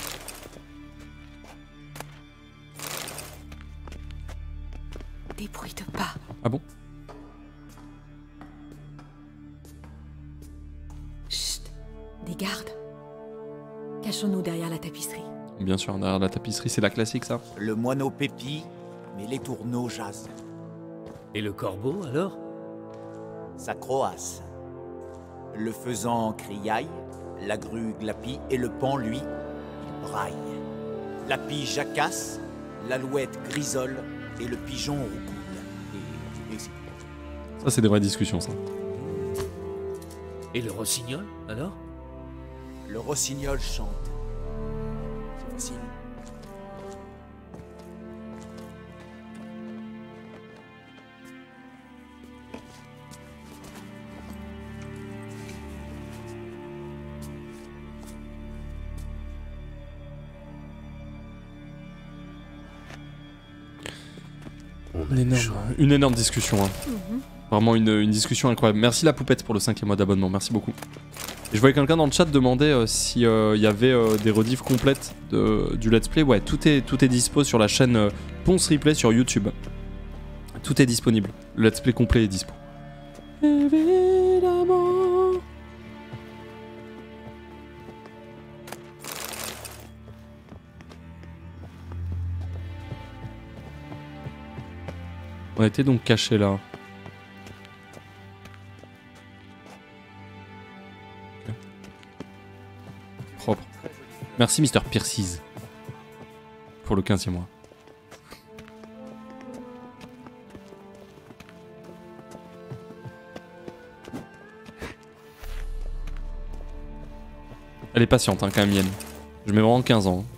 Débrouille-toi pas. Ah bon? Des gardes. Cachons-nous derrière la tapisserie. Bien sûr, derrière la tapisserie, c'est la classique ça. Le moineau pépit, mais les tourneaux jasent. Et le corbeau, alors? Ça croasse. Le faisan criaille, la grue glapit, et le paon, lui, il braille. La pie jacasse, l'alouette grisole, et le pigeon roucoule. Et, et c'est... Ça, c'est des vraies discussions, ça. Et le rossignol, alors? Le rossignol chante. C'est facile. Une énorme, une énorme discussion. Hein. Mm-hmm. Vraiment une, une discussion incroyable. Merci la poupette pour le cinquième mois d'abonnement. Merci beaucoup. Et je voyais quelqu'un dans le chat demander euh, si il euh, y avait euh, des rediffs complètes de, du let's play. Ouais, tout est, tout est dispo sur la chaîne euh, Ponce Replay sur YouTube. Tout est disponible. Le let's play complet est dispo. Évidemment. On était donc cachés là. Propre. Merci Mister Pierces pour le quinzième mois. Elle est patiente hein, quand même Yen. Je mets vraiment quinze ans.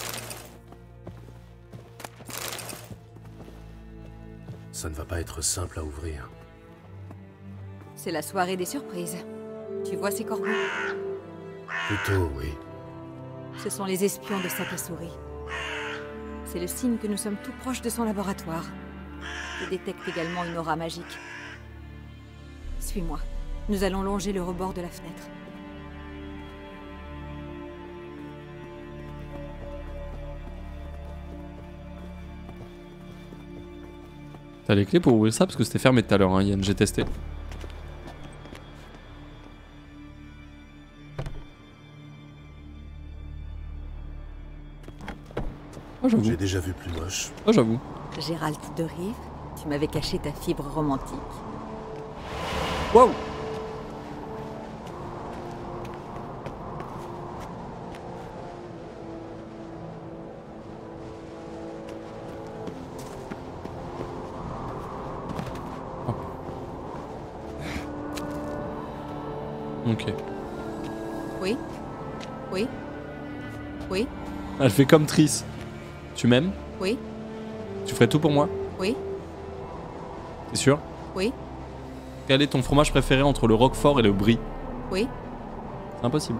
Ça ne va pas être simple à ouvrir. C'est la soirée des surprises. Tu vois ces corbeaux? Plutôt, oui. Ce sont les espions de Sakasuri. C'est le signe que nous sommes tout proches de son laboratoire. Il détecte également une aura magique. Suis-moi. Nous allons longer le rebord de la fenêtre. T'as les clés pour ouvrir ça parce que c'était fermé tout à l'heure, hein, Yann, j'ai testé. Oh, j'avoue. J'ai déjà vu plus moche. Oh, j'avoue. Gérald de Rive, tu m'avais caché ta fibre romantique. Wow! Ok. Oui. Oui. Oui. Elle fait comme Triss. Tu m'aimes? Oui. Tu ferais tout pour moi? Oui. T'es sûr? Oui. Quel est ton fromage préféré entre le roquefort et le brie? Oui. C'est impossible.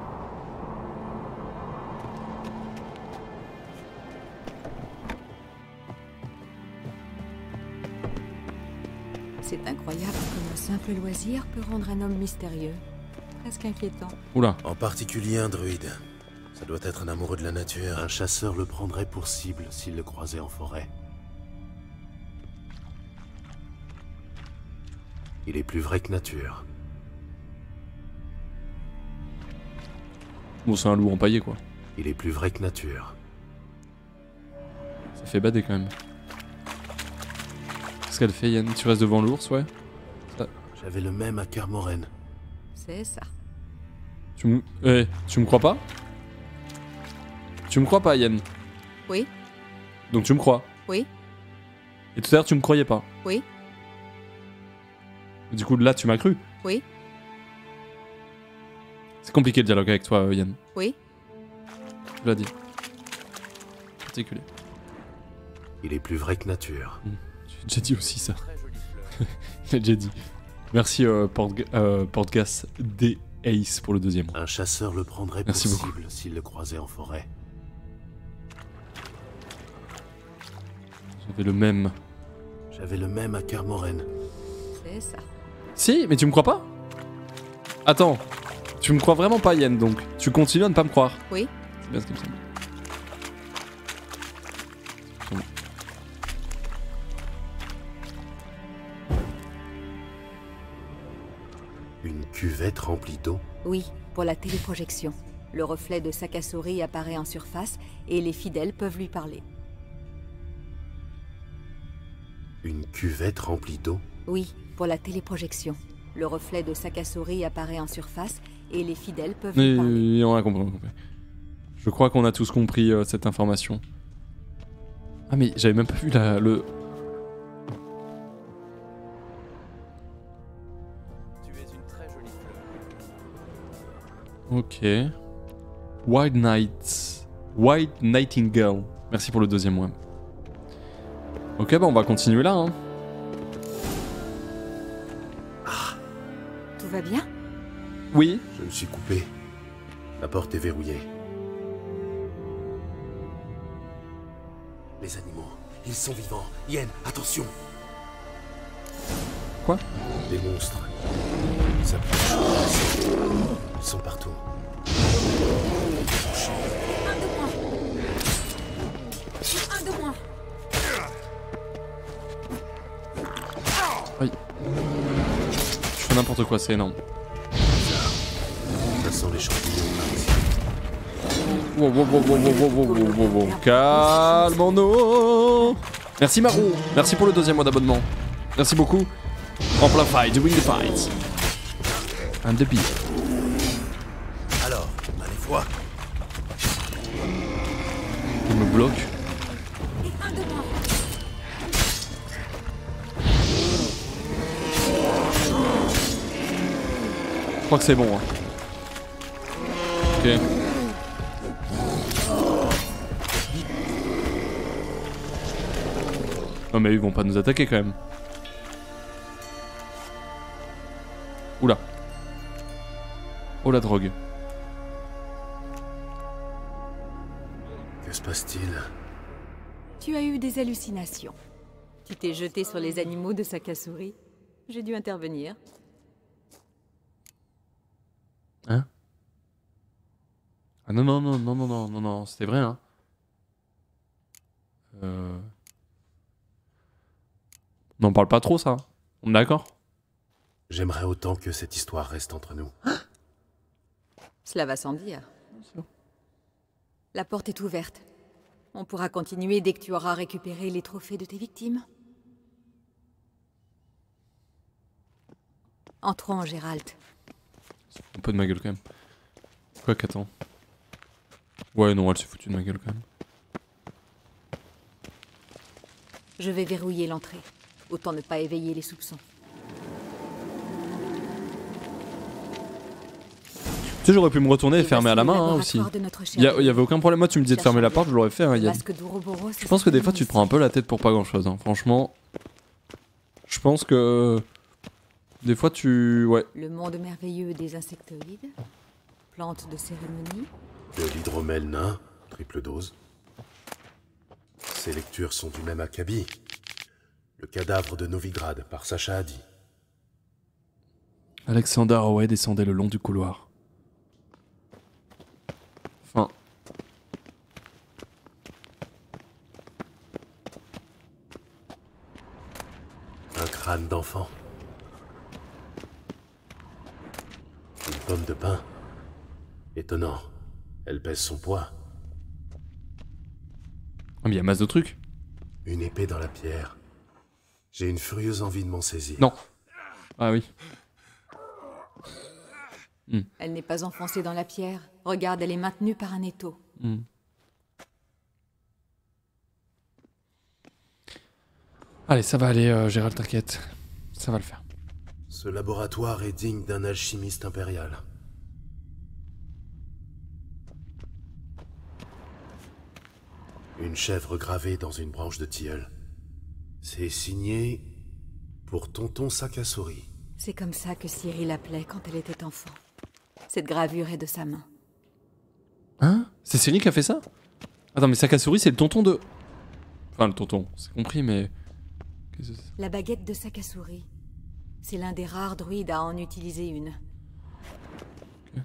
C'est incroyable comme un simple loisir peut rendre un homme mystérieux. Presque inquiétant. Oula. En particulier un druide. Ça doit être un amoureux de la nature. Un chasseur le prendrait pour cible s'il le croisait en forêt. Il est plus vrai que nature. Bon, c'est un loup empaillé quoi. Il est plus vrai que nature. Ça fait bader quand même. Qu'est-ce qu'elle fait Yann? Tu restes devant l'ours, ouais? Ça... J'avais le même à Kermoren. C'est ça. Tu me... Eh, tu me crois pas? Tu me crois pas, Yen? Oui. Donc tu me crois? Oui. Et tout à l'heure, tu me croyais pas? Oui. Du coup, là, tu m'as cru? Oui. C'est compliqué le dialogue avec toi, Yen. Oui. Je l'ai dit. Particulier. Il est plus vrai que nature. Mmh. J'ai déjà dit aussi ça. J'ai déjà dit. Merci euh, Portg euh, Portgas D. Ace pour le deuxième. Un chasseur le prendrait pour Merci beaucoup. cible s'il le croisait en forêt. J'avais le même. J'avais le même à Kermoren. C'est ça. Si, mais tu me crois pas? Attends. Tu me crois vraiment pas, Yen, donc tu continues à ne pas me croire. Oui. C'est bien ce qui me semble. Bon. Une cuvette remplie d'eau? Oui, pour la téléprojection. Le reflet de Sakasori apparaît en surface et les fidèles peuvent lui parler. Une cuvette remplie d'eau? Oui, pour la téléprojection. Le reflet de Sakasori apparaît en surface et les fidèles peuvent lui parler. Et on a compris, on a compris. Je crois qu'on a tous compris euh, cette information. Ah mais j'avais même pas vu la, le... Tu es une très jolie fleur. Ok. White Night. White Nightingale. Merci pour le deuxième one. Ok, bah on va continuer là. Hein. Tout va bien? Oui. Je me suis coupé. La porte est verrouillée. Les animaux, ils sont vivants. Yen, attention. Quoi? Des monstres. Ils s'approchent. Ils sont partout. Un de moins. Un de moins. Oui. Je fais n'importe quoi, c'est énorme. Ça sent les champignons. Wow, wow, wow, wow, wow, wow, wow, wow, wow. Calmons-nous. Merci Marou. Merci pour le deuxième mois d'abonnement. Merci beaucoup. Amplify, doing the fight. And the beat. Alors, allez voir. Il me bloque. Je crois que c'est bon. Hein. Ok. Non mais ils vont pas nous attaquer quand même. Oula. Oh la drogue. Que se passe-t-il? Tu as eu des hallucinations. Tu t'es jeté sur les animaux de Sakasori. J'ai dû intervenir. Hein? Ah non non non non non non non non, c'était vrai hein. Euh... N'en parle pas trop ça. On est d'accord? J'aimerais autant que cette histoire reste entre nous. Cela va sans dire. La porte est ouverte. On pourra continuer dès que tu auras récupéré les trophées de tes victimes. Entrons, Gérald. Un peu de ma gueule quand même. Quoi qu'attends. Ouais non, elle s'est foutue de ma gueule quand même. Je vais verrouiller l'entrée. Autant ne pas éveiller les soupçons. Tu sais, j'aurais pu me retourner et fermer à la main hein, aussi. Il y, y avait aucun problème. Moi, tu me disais de fermer la porte, je l'aurais fait. Hein, y a... Je pense que des fois, tu te prends un peu la tête pour pas grand chose. Hein. Franchement, je pense que des fois, tu. Ouais. Le monde merveilleux des insectoïdes. Plantes de cérémonie. De l'hydromel nain, triple dose. Ces lectures sont du même acabit. Le cadavre de Novigrad par Sacha Hadi. Alexander Howe descendait le long du couloir. Enfin. Un crâne d'enfant. Une pomme de pin. Étonnant. Elle pèse son poids. Ah mais il y a masse de trucs. Une épée dans la pierre. J'ai une furieuse envie de m'en saisir. Non. Ah oui. Mm. Elle n'est pas enfoncée dans la pierre. Regarde, elle est maintenue par un étau. Mm. Allez, ça va aller, euh, Gérald, t'inquiète. Ça va le faire. Ce laboratoire est digne d'un alchimiste impérial. Une chèvre gravée dans une branche de tilleul. C'est signé pour Tonton Sakasori. C'est comme ça que Ciri l'appelait quand elle était enfant. Cette gravure est de sa main. Hein? C'est Ciri qui a fait ça? Attends, mais Sakasori, c'est le tonton de... Enfin, le tonton, c'est compris, mais... Qu'est-ce que c'est? La baguette de Sakasori. C'est l'un des rares druides à en utiliser une. Okay.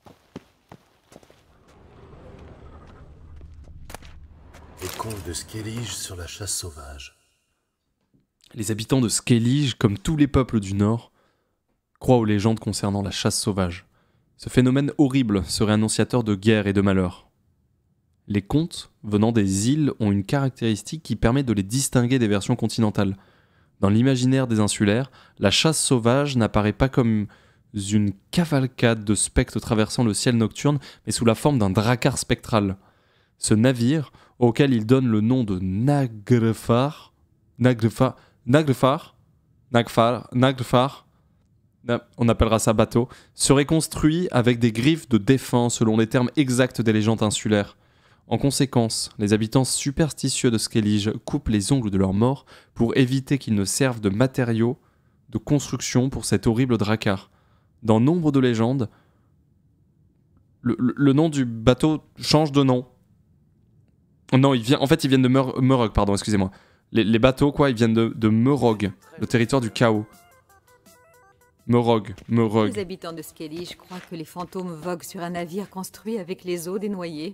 Les contes de Skellige sur la chasse sauvage. Les habitants de Skellige, comme tous les peuples du Nord, croient aux légendes concernant la chasse sauvage. Ce phénomène horrible serait annonciateur de guerre et de malheur. Les contes venant des îles ont une caractéristique qui permet de les distinguer des versions continentales. Dans l'imaginaire des insulaires, la chasse sauvage n'apparaît pas comme une cavalcade de spectres traversant le ciel nocturne, mais sous la forme d'un drakkar spectral. Ce navire, auquel il donne le nom de Naglfar, Naglfar, Naglfar, Naglfar, Naglfar, on appellera ça bateau, serait construit avec des griffes de défunt selon les termes exacts des légendes insulaires. En conséquence, les habitants superstitieux de Skellige coupent les ongles de leurs morts pour éviter qu'ils ne servent de matériaux de construction pour cet horrible drakkar. Dans nombre de légendes, le, le, le nom du bateau change de nom. Non, il vient, en fait, ils viennent de Mer Merog, pardon, excusez-moi. Les, les bateaux, quoi, ils viennent de, de Merog, le territoire du chaos. Merog, Merog. Les habitants de Skellige croient que les fantômes voguent sur un navire construit avec les os des noyés.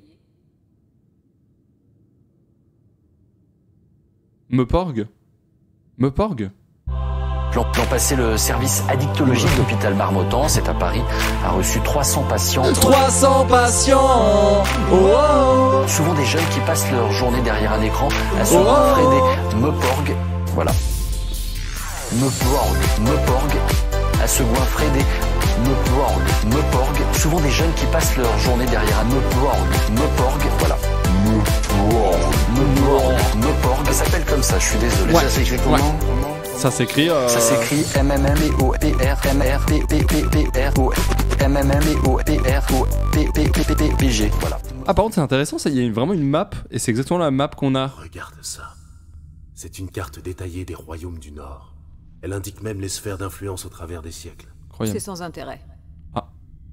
Meporg Meporg L'an passé, le service addictologie de l'hôpital Marmottan, c'est à Paris, a reçu trois cents patients. trois cents patients oh. Souvent des jeunes qui passent leur journée derrière un écran à se goinfrer des Meporg. Voilà. Meporg, Meporg. À se goinfrer des Meporg, Meporg. Souvent des jeunes qui passent leur journée derrière un Meporg, Meporg. Voilà. Meporg, Meporg, Meporg. Ça s'appelle comme ça, je suis désolé. Ouais. Ça s'écrit comment? Ouais. Ça s'écrit... Euh... Ça s'écrit M M M E O P R M R P P P P R O M M M E O P R O P P P P P G. Voilà. Ah par contre c'est intéressant, il y a vraiment une map, et c'est exactement la map qu'on a. Regarde ça. C'est une carte détaillée des royaumes du Nord. Elle indique même les sphères d'influence au travers des siècles. C'est sans intérêt. Ah.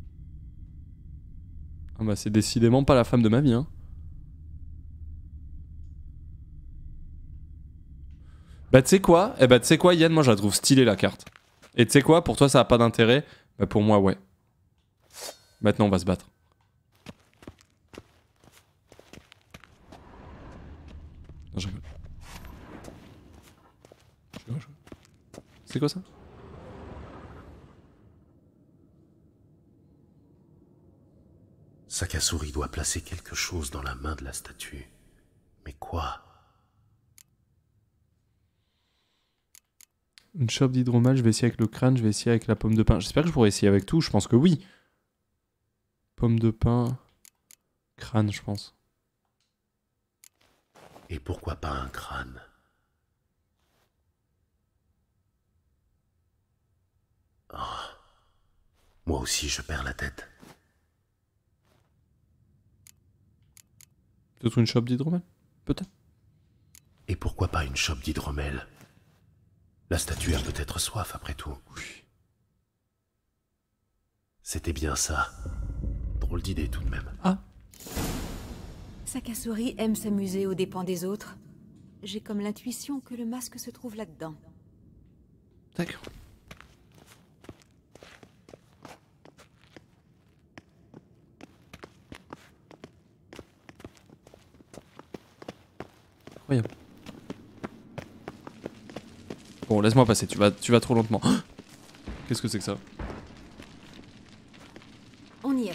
Ah bah c'est décidément pas la femme de ma vie, hein. Bah tu sais quoi? Eh bah tu sais quoi Yann, moi je la trouve stylée la carte. Et tu sais quoi? Pour toi ça a pas d'intérêt? Bah pour moi ouais. Maintenant on va se battre. Non, je rigole. Je rigole, je rigole. C'est quoi ça? Sakasori doit placer quelque chose dans la main de la statue. Mais quoi? Une chope d'hydromel, je vais essayer avec le crâne, je vais essayer avec la pomme de pin. J'espère que je pourrais essayer avec tout, je pense que oui. Pomme de pin, crâne, je pense. Et pourquoi pas un crâne? Oh. Moi aussi, je perds la tête. Peut-être une chope d'hydromel? Peut-être. Et pourquoi pas une chope d'hydromel? La statue a peut-être soif après tout. Oui. C'était bien ça. Drôle d'idée tout de même. Ah. Sakasori aime s'amuser aux dépens des autres. J'ai comme l'intuition que le masque se trouve là-dedans. D'accord. Incroyable. Bon, laisse-moi passer, tu vas, tu vas trop lentement. Oh, qu'est-ce que c'est que ça? On y est.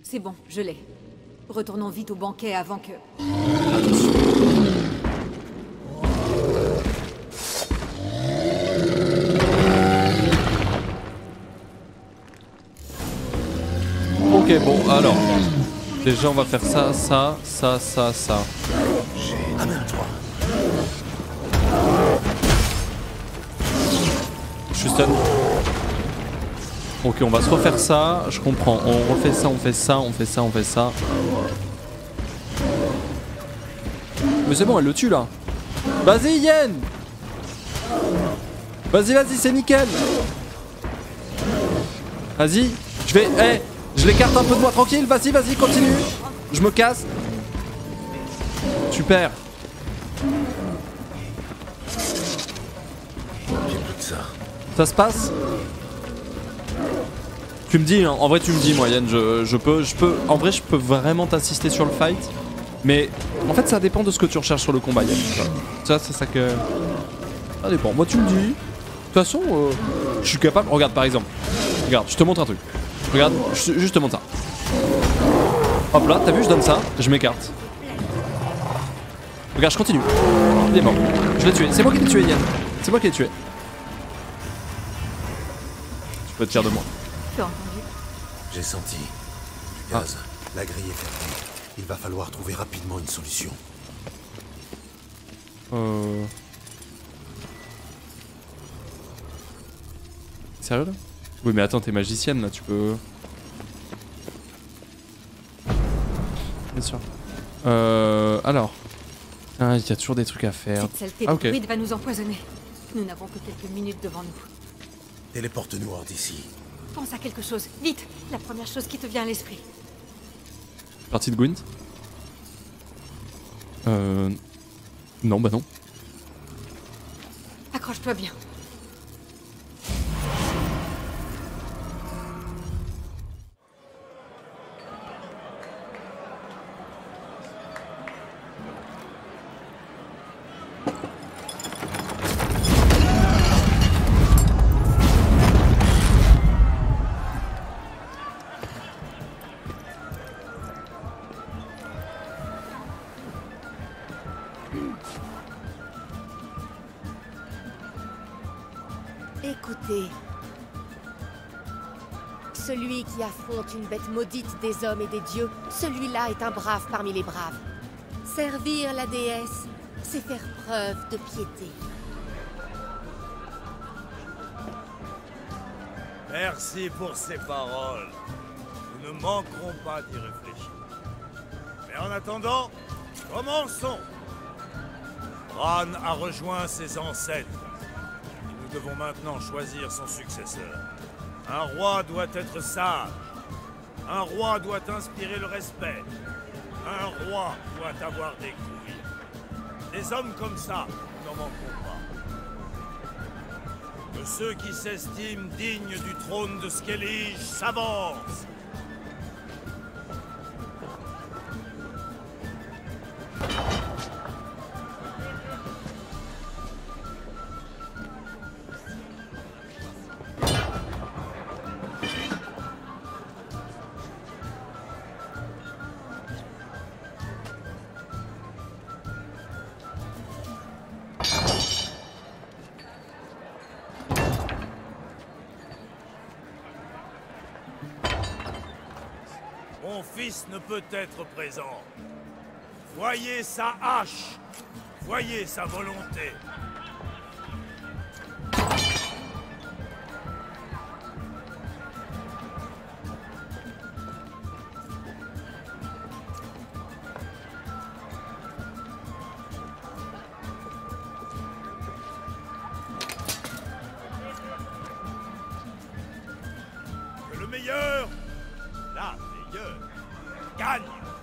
C'est bon, je l'ai. Retournons vite au banquet avant que... Ok, bon, alors. Déjà, on va faire ça, ça, ça, ça, ça. Amène-toi. Je suis stun. Ok, on va se refaire ça. Je comprends. On refait ça, on fait ça, on fait ça, on fait ça. Mais c'est bon, elle le tue là. Vas-y, Yen. Vas-y, vas-y, c'est nickel. Vas-y. Je vais... Eh hey, je l'écarte un peu de moi tranquille. Vas-y, vas-y, continue. Je me casse. Super. J'ai plus que ça. Ça se passe? Tu me dis, hein, en vrai tu me dis moi Yann, je, je peux, je peux, en vrai je peux vraiment t'assister sur le fight. Mais en fait ça dépend de ce que tu recherches sur le combat Yann. Ça c'est ça que... Ça dépend, moi tu me dis. De toute façon, euh, je suis capable, regarde par exemple. Regarde, je te montre un truc. Regarde, je, juste te montre ça. Hop là, t'as vu, je donne ça, je m'écarte. Regarde, je continue. Il est mort. Je l'ai tué, c'est moi qui l'ai tué Yann. C'est moi qui l'ai tué. Tu peux te fier de moi. J'ai senti du gaz. Ah. La grille est fermée. Il va falloir trouver rapidement une solution. Euh... Sérieux là? Oui mais attends, t'es magicienne là, tu peux... Bien sûr. Euh... Alors... Ah, il y a toujours des trucs à faire. Cette saleté ah, de okay. druide va nous empoisonner. Nous n'avons que quelques minutes devant nous. Téléporte-nous hors d'ici. Pense à quelque chose, vite. La première chose qui te vient à l'esprit. Partie de Gwent? Euh... Non, bah non. Accroche-toi bien. Écoutez, celui qui affronte une bête maudite des hommes et des dieux, celui-là est un brave parmi les braves. Servir la déesse, c'est faire preuve de piété. Merci pour ces paroles. Nous ne manquerons pas d'y réfléchir. Mais en attendant, commençons. Bran a rejoint ses ancêtres. Nous devons maintenant choisir son successeur. Un roi doit être sage. Un roi doit inspirer le respect. Un roi doit avoir des couilles. Des hommes comme ça, nous n'en manquons pas. Que ceux qui s'estiment dignes du trône de Skellige s'avancent. Mon fils ne peut être présent. Voyez sa hache. Voyez sa volonté. Que le meilleur, la meilleure, gagne.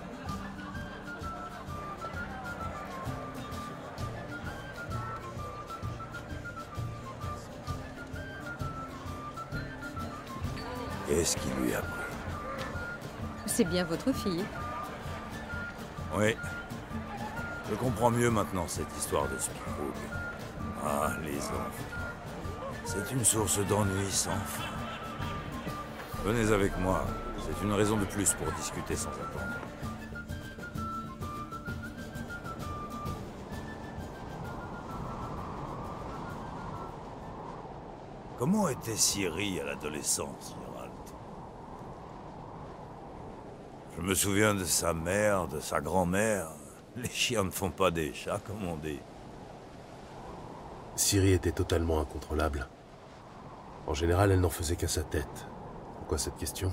Qu'est-ce qui lui a pris? C'est bien votre fille. Oui. Je comprends mieux maintenant cette histoire de Spikroog. Ah, les enfants. C'est une source d'ennui sans fin. Venez avec moi, C'est une raison de plus pour discuter sans attendre. Comment était Ciri à l'adolescence, Geralt? Je me souviens de sa mère, de sa grand-mère. Les chiens ne font pas des chats, comme on dit. Ciri était totalement incontrôlable. En général, elle n'en faisait qu'à sa tête. Pourquoi cette question?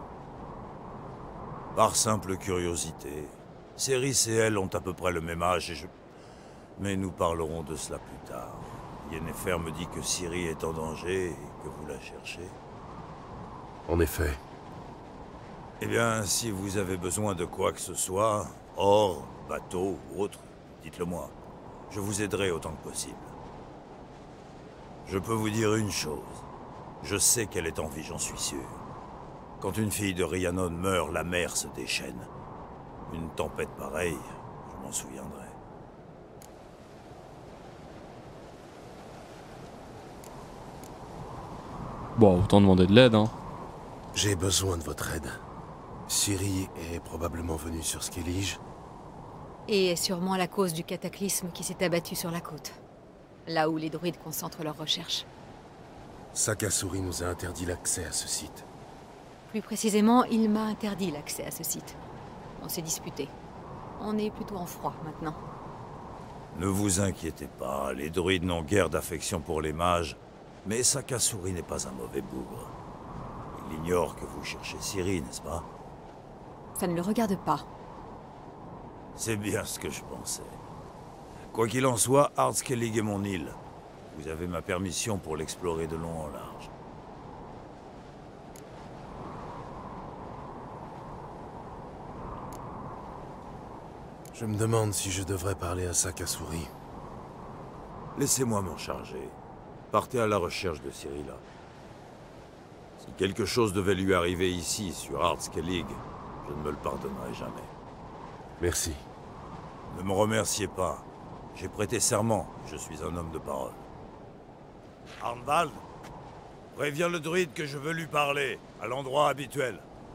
Par simple curiosité. Céris et elle ont à peu près le même âge et je... Mais nous parlerons de cela plus tard. Yennefer me dit que Ciri est en danger et que vous la cherchez. En effet. Eh bien, si vous avez besoin de quoi que ce soit, or, bateau ou autre, dites-le moi. Je vous aiderai autant que possible. Je peux vous dire une chose. Je sais qu'elle est en vie, j'en suis sûr. Quand une fille de Rhiannon meurt, la mer se déchaîne. Une tempête pareille, je m'en souviendrai. Bon, autant demander de l'aide, hein. J'ai besoin de votre aide. Ciri est probablement venue sur Skellige. Et est sûrement la cause du cataclysme qui s'est abattu sur la côte. Là où les druides concentrent leurs recherches. Sakasuri nous a interdit l'accès à ce site. Plus précisément, il m'a interdit l'accès à ce site. On s'est disputé. On est plutôt en froid maintenant. Ne vous inquiétez pas, les druides n'ont guère d'affection pour les mages, mais Sakasuri n'est pas un mauvais bougre. Il ignore que vous cherchez Ciri, n'est-ce pas? Ça ne le regarde pas. C'est bien ce que je pensais. Quoi qu'il en soit, Ardskellig est mon île. Vous avez ma permission pour l'explorer de long en large. Je me demande si je devrais parler à Sakasuri. Laissez-moi m'en charger. Partez à la recherche de Ciri-là. Si quelque chose devait lui arriver ici, sur Ardskellig, je ne me le pardonnerai jamais. Merci. Ne me remerciez pas. J'ai prêté serment, je suis un homme de parole. Arnvald, préviens le druide que je veux lui parler, à l'endroit habituel.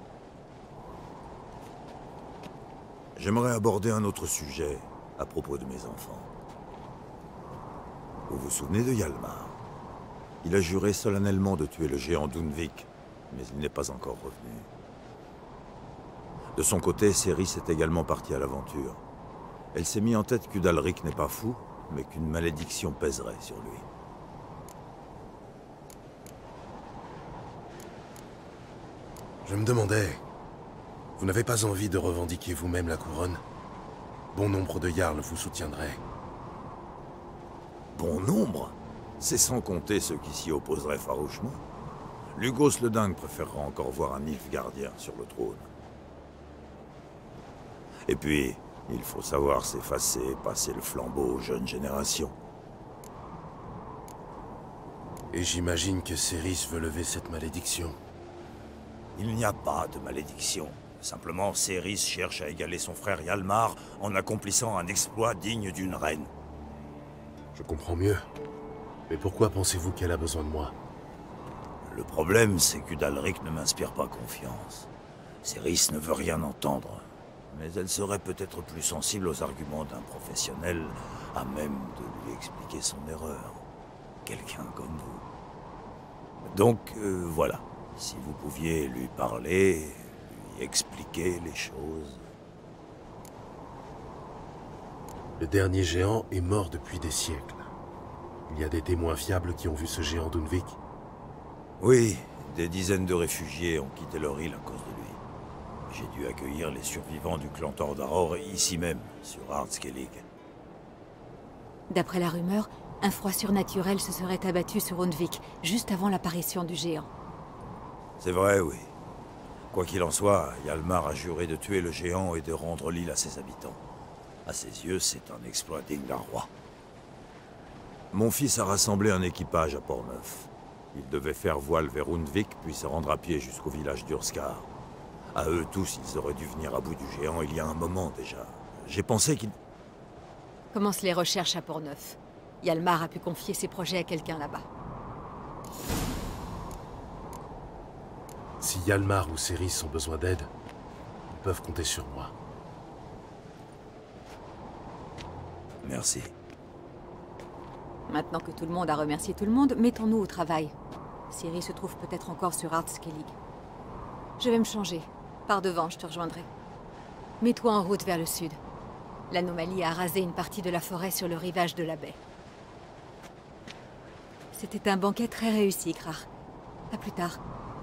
J'aimerais aborder un autre sujet, à propos de mes enfants. Vous vous souvenez de Hjalmar? Il a juré solennellement de tuer le géant Dunvik, mais il n'est pas encore revenu. De son côté, Céris est également partie à l'aventure. Elle s'est mis en tête qu'Udalric n'est pas fou, mais qu'une malédiction pèserait sur lui. Je me demandais... Vous n'avez pas envie de revendiquer vous-même la couronne? Bon nombre de Jarls vous soutiendraient. Bon nombre? C'est sans compter ceux qui s'y opposeraient farouchement. Lugos le Dingue préférera encore voir un Nilfgaardien sur le trône. Et puis, il faut savoir s'effacer et passer le flambeau aux jeunes générations. Et j'imagine que Céris veut lever cette malédiction. Il n'y a pas de malédiction. Simplement, Céris cherche à égaler son frère Hjalmar en accomplissant un exploit digne d'une reine. Je comprends mieux. Mais pourquoi pensez-vous qu'elle a besoin de moi? Le problème, c'est qu'Udalric ne m'inspire pas confiance. Céris ne veut rien entendre. Mais elle serait peut-être plus sensible aux arguments d'un professionnel à même de lui expliquer son erreur. Quelqu'un comme vous. Donc, euh, voilà. Si vous pouviez lui parler, lui expliquer les choses... Le dernier géant est mort depuis des siècles. Il y a des témoins fiables qui ont vu ce géant Dunvik. Oui, des dizaines de réfugiés ont quitté leur île à cause de lui. J'ai dû accueillir les survivants du clan Tord'Aror ici même, sur Ardskellig. D'après la rumeur, un froid surnaturel se serait abattu sur Undvik, juste avant l'apparition du géant. C'est vrai, oui. Quoi qu'il en soit, Hjalmar a juré de tuer le géant et de rendre l'île à ses habitants. À ses yeux, c'est un exploit digne d'un roi. Mon fils a rassemblé un équipage à Port-Neuf. Il devait faire voile vers Undvik, puis se rendre à pied jusqu'au village d'Urskar. À eux tous, ils auraient dû venir à bout du géant il y a un moment déjà. J'ai pensé qu'ils... Commence les recherches à Port-Neuf. Hjalmar a pu confier ses projets à quelqu'un là-bas. si Hjalmar ou Céris ont besoin d'aide, ils peuvent compter sur moi. Merci. Maintenant que tout le monde a remercié tout le monde, mettons-nous au travail. Ciri se trouve peut-être encore sur Ardskellig. Je vais me changer. Par devant, je te rejoindrai. Mets-toi en route vers le sud. L'anomalie a rasé une partie de la forêt sur le rivage de la baie. C'était un banquet très réussi, Krar. À plus tard.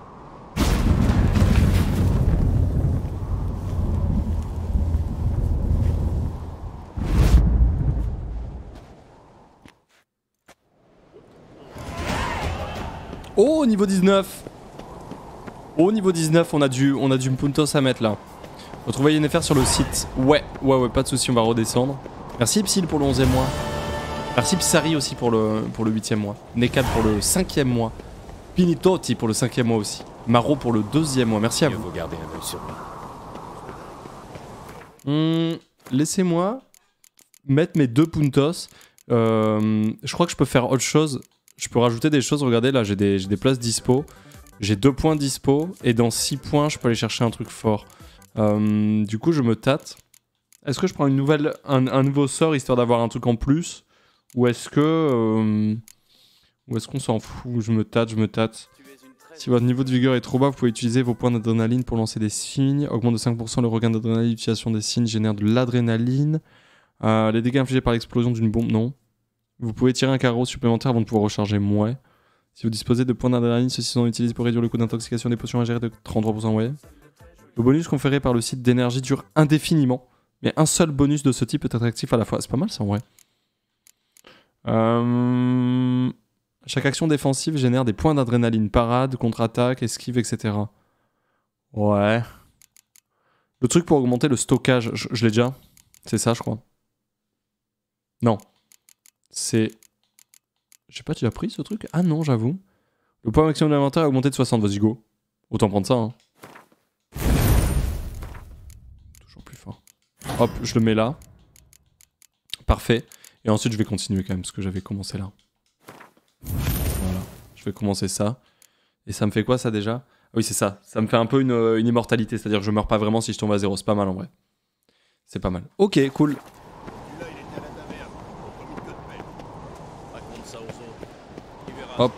Oh, niveau dix-neuf. Oh, niveau dix-neuf, on a du, on a du Puntos à mettre là. Retrouver Yennefer sur le site. Ouais, ouais, ouais, pas de soucis, on va redescendre. Merci Psyl pour le onzième mois. Merci Psari aussi pour le, pour le huitième mois. Nekad pour le cinquième mois. Pinitoti pour le cinquième mois aussi. Maro pour le deuxième mois. Merci à vous. Garder un œil sur moi. Hum, Laissez-moi mettre mes deux Puntos. Euh, je crois que je peux faire autre chose. Je peux rajouter des choses. Regardez, là, j'ai des, j'ai des places dispo. J'ai deux points dispo. Et dans six points, je peux aller chercher un truc fort. Euh, du coup, je me tâte. Est-ce que je prends une nouvelle, un, un nouveau sort histoire d'avoir un truc en plus? Ou est-ce que... Euh, ou est-ce qu'on s'en fout? Je me tâte, je me tâte. Si votre niveau de vigueur est trop bas, vous pouvez utiliser vos points d'adrénaline pour lancer des signes. Augmente de cinq pour cent le regain d'adrénaline. L'utilisation des signes génère de l'adrénaline. Euh, les dégâts infligés par l'explosion d'une bombe, non. Vous pouvez tirer un carreau supplémentaire avant de pouvoir recharger moins. Si vous disposez de points d'adrénaline, ceux-ci sont utilisés pour réduire le coût d'intoxication des potions ingérées de trente-trois pour cent, ouais. Le bonus conféré par le site d'énergie dure indéfiniment, mais un seul bonus de ce type peut être actif à la fois. C'est pas mal ça en vrai. Euh... Chaque action défensive génère des points d'adrénaline, parade, contre-attaque, esquive, et cetera. Ouais. Le truc pour augmenter le stockage, je, je l'ai déjà. C'est ça, je crois. Non. C'est... J'ai pas déjà pris ce truc? Ah non, j'avoue. Le point maximum de l'inventaire a augmenté de soixante, vas-y go. Autant prendre ça, hein. Toujours plus fort. Hop, je le mets là. Parfait. Et ensuite, je vais continuer quand même, parce que j'avais commencé là. Voilà. Je vais commencer ça. Et ça me fait quoi, ça, déjà? Ah oui, c'est ça. Ça me fait un peu une, une immortalité, c'est-à-dire que je meurs pas vraiment si je tombe à zéro. C'est pas mal, en vrai. C'est pas mal. Ok, cool. Hop.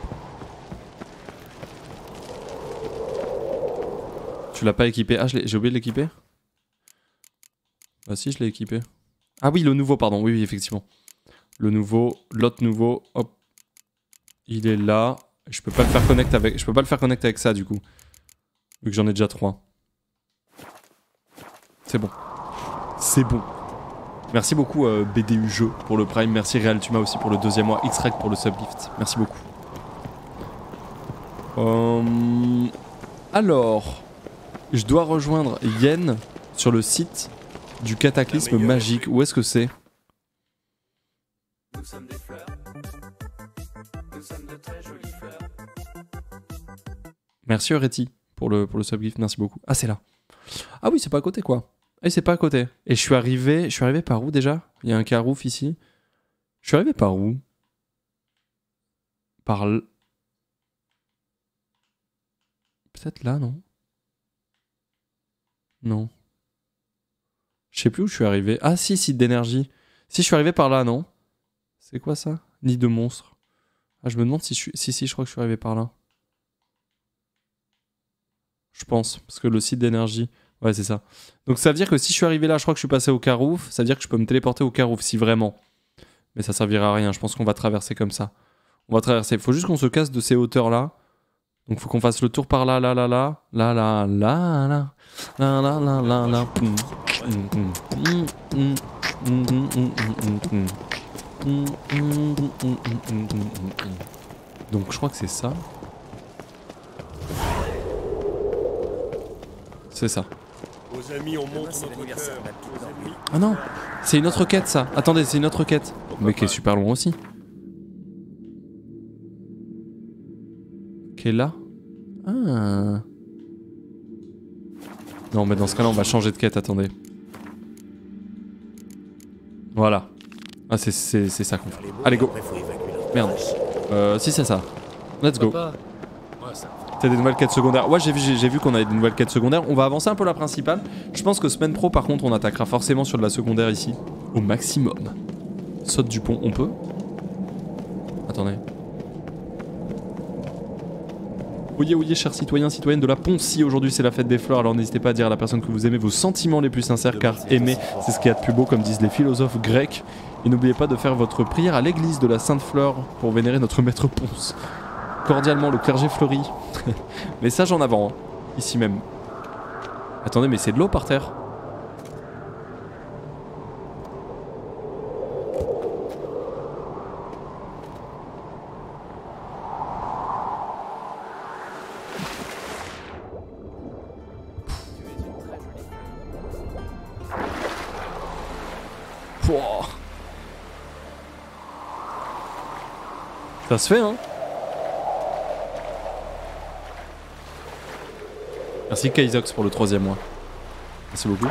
Tu l'as pas équipé? Ah, j'ai oublié de l'équiper? Bah si, je l'ai équipé. Ah oui, le nouveau, pardon. Oui, oui, effectivement. Le nouveau, l'autre nouveau, hop. Il est là. Je peux pas le faire connect avec, je peux pas le faire connect avec ça, du coup. Vu que j'en ai déjà trois. C'est bon. C'est bon. Merci beaucoup, euh, B D U Jeu, pour le Prime. Merci Real Tuma aussi pour le deuxième mois. X-Rec pour le subgift. Merci beaucoup. Euh... Alors, je dois rejoindre Yen sur le site du cataclysme magique. Où est-ce que c'est? Nous sommes des fleurs. Nous sommes de très jolies fleurs. Merci Eureti pour le, pour le subgift. Merci beaucoup. Ah, c'est là. Ah oui, c'est pas à côté quoi. Ah, c'est pas à côté. Et je suis arrivé. Je suis arrivé par où déjà? Il y a un carouf ici. Je suis arrivé par où? Par l... Peut-être là, non? Non. Je sais plus où je suis arrivé. Ah si, site d'énergie. Si, je suis arrivé par là, non? C'est quoi ça? Nid de monstre. Ah, je me demande si je suis... Si, si, je crois que je suis arrivé par là. Je pense, parce que le site d'énergie... Ouais, c'est ça. Donc ça veut dire que si je suis arrivé là, je crois que je suis passé au Carouf. Ça veut dire que je peux me téléporter au Carouf, si vraiment. Mais ça servira à rien, je pense qu'on va traverser comme ça. On va traverser. Il faut juste qu'on se casse de ces hauteurs-là. Donc faut qu'on fasse le tour par là, là, là, là. Là, là, là, là. Là, là, là, là, là. Donc je crois que c'est ça. C'est ça. Aux amis, on montre notre cœur. Ah non, c'est une autre quête ça. Attendez, c'est une autre quête. Mais qui est super long aussi. Qui est là. Ah. Non, mais dans ce cas-là, on va changer de quête. Attendez. Voilà. Ah, c'est ça qu'on fait. Allez, go. Merde. Euh, si c'est ça. Let's go. T'as des nouvelles quêtes secondaires. Ouais, j'ai vu, j'ai vu qu'on avait des nouvelles quêtes secondaires. On va avancer un peu la principale. Je pense que semaine pro, par contre, on attaquera forcément sur de la secondaire ici. Au maximum. Saute du pont, on peut? Attendez. Oyez, oyez, chers citoyens, citoyennes de la Poncie. Aujourd'hui, c'est la fête des fleurs. Alors n'hésitez pas à dire à la personne que vous aimez vos sentiments les plus sincères, car aimer, c'est ce qu'il y a de plus beau, comme disent les philosophes grecs. Et n'oubliez pas de faire votre prière à l'église de la Sainte Fleur pour vénérer notre maître Ponce. Cordialement, le clergé fleuri. Message en avant, hein. Ici même. Attendez, mais c'est de l'eau par terre. Pouah. Ça se fait, hein. Merci Kaizox pour le troisième mois. Merci beaucoup.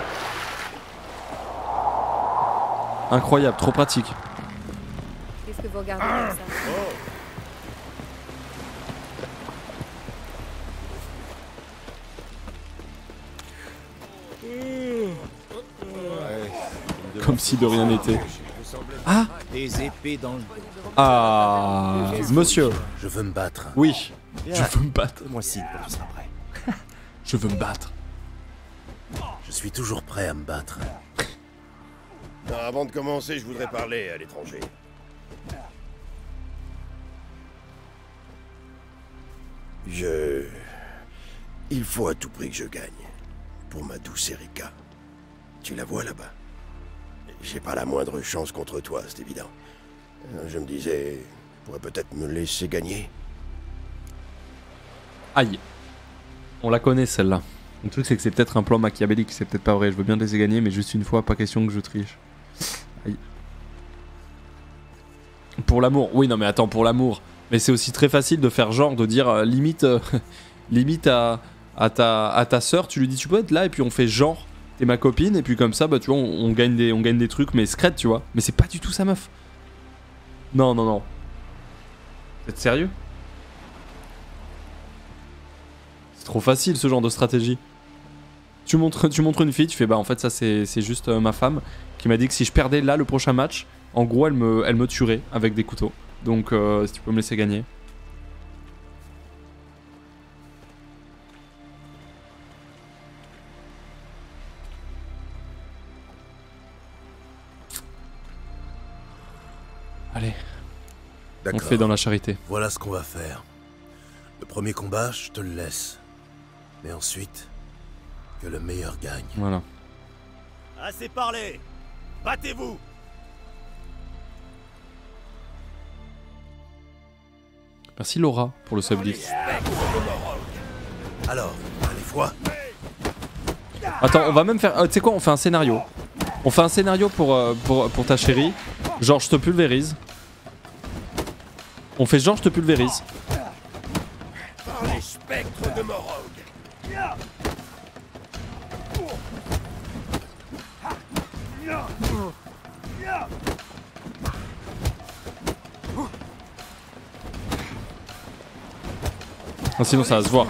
Incroyable, trop pratique. Qu'est-ce que vous regardez comme ça? Comme si de rien n'était. Ah! Des épées dans le... Ah, monsieur. Je veux me battre. Oui, Bien. je veux me battre. Moi signe quand tu seras prêt. Je veux me battre. Je suis toujours prêt à me battre. Non, avant de commencer, je voudrais parler à l'étranger. Je... Il faut à tout prix que je gagne. Pour ma douce Erika. Tu la vois là-bas? J'ai pas la moindre chance contre toi, c'est évident. Je me disais... Je pourrais peut-être me laisser gagner. Aïe. On la connaît celle-là. Le truc c'est que c'est peut-être un plan machiavélique, c'est peut-être pas vrai. Je veux bien te laisser gagner, mais juste une fois, pas question que je triche. Aïe. Pour l'amour. Oui, non mais attends, pour l'amour. Mais c'est aussi très facile de faire genre, de dire euh, limite, euh, limite à, à ta, à ta sœur, tu lui dis tu peux être là et puis on fait genre, t'es ma copine et puis comme ça, bah tu vois, on, on gagne des, on gagne des trucs, mais secrètes, tu vois. Mais c'est pas du tout sa meuf. Non, non, non. Vous êtes sérieux? C'est trop facile ce genre de stratégie. Tu montres, tu montres une fille, tu fais bah en fait ça c'est juste euh, ma femme qui m'a dit que si je perdais là le prochain match, en gros elle me, elle me tuerait avec des couteaux. Donc euh, si tu peux me laisser gagner. Allez. On fait dans la charité. Voilà ce qu'on va faire. Le premier combat, je te le laisse. Mais ensuite, que le meilleur gagne. Voilà. Assez parlé. Battez-vous. Merci Laura pour le subdif. Alors, allez, vois. Attends, on va même faire... Euh, tu sais quoi, on fait un scénario. On fait un scénario pour, euh, pour, pour ta chérie. Genre, je te pulvérise. On fait genre, je te pulvérise. Par les spectres de Morog. Ah, sinon, ça va se voir.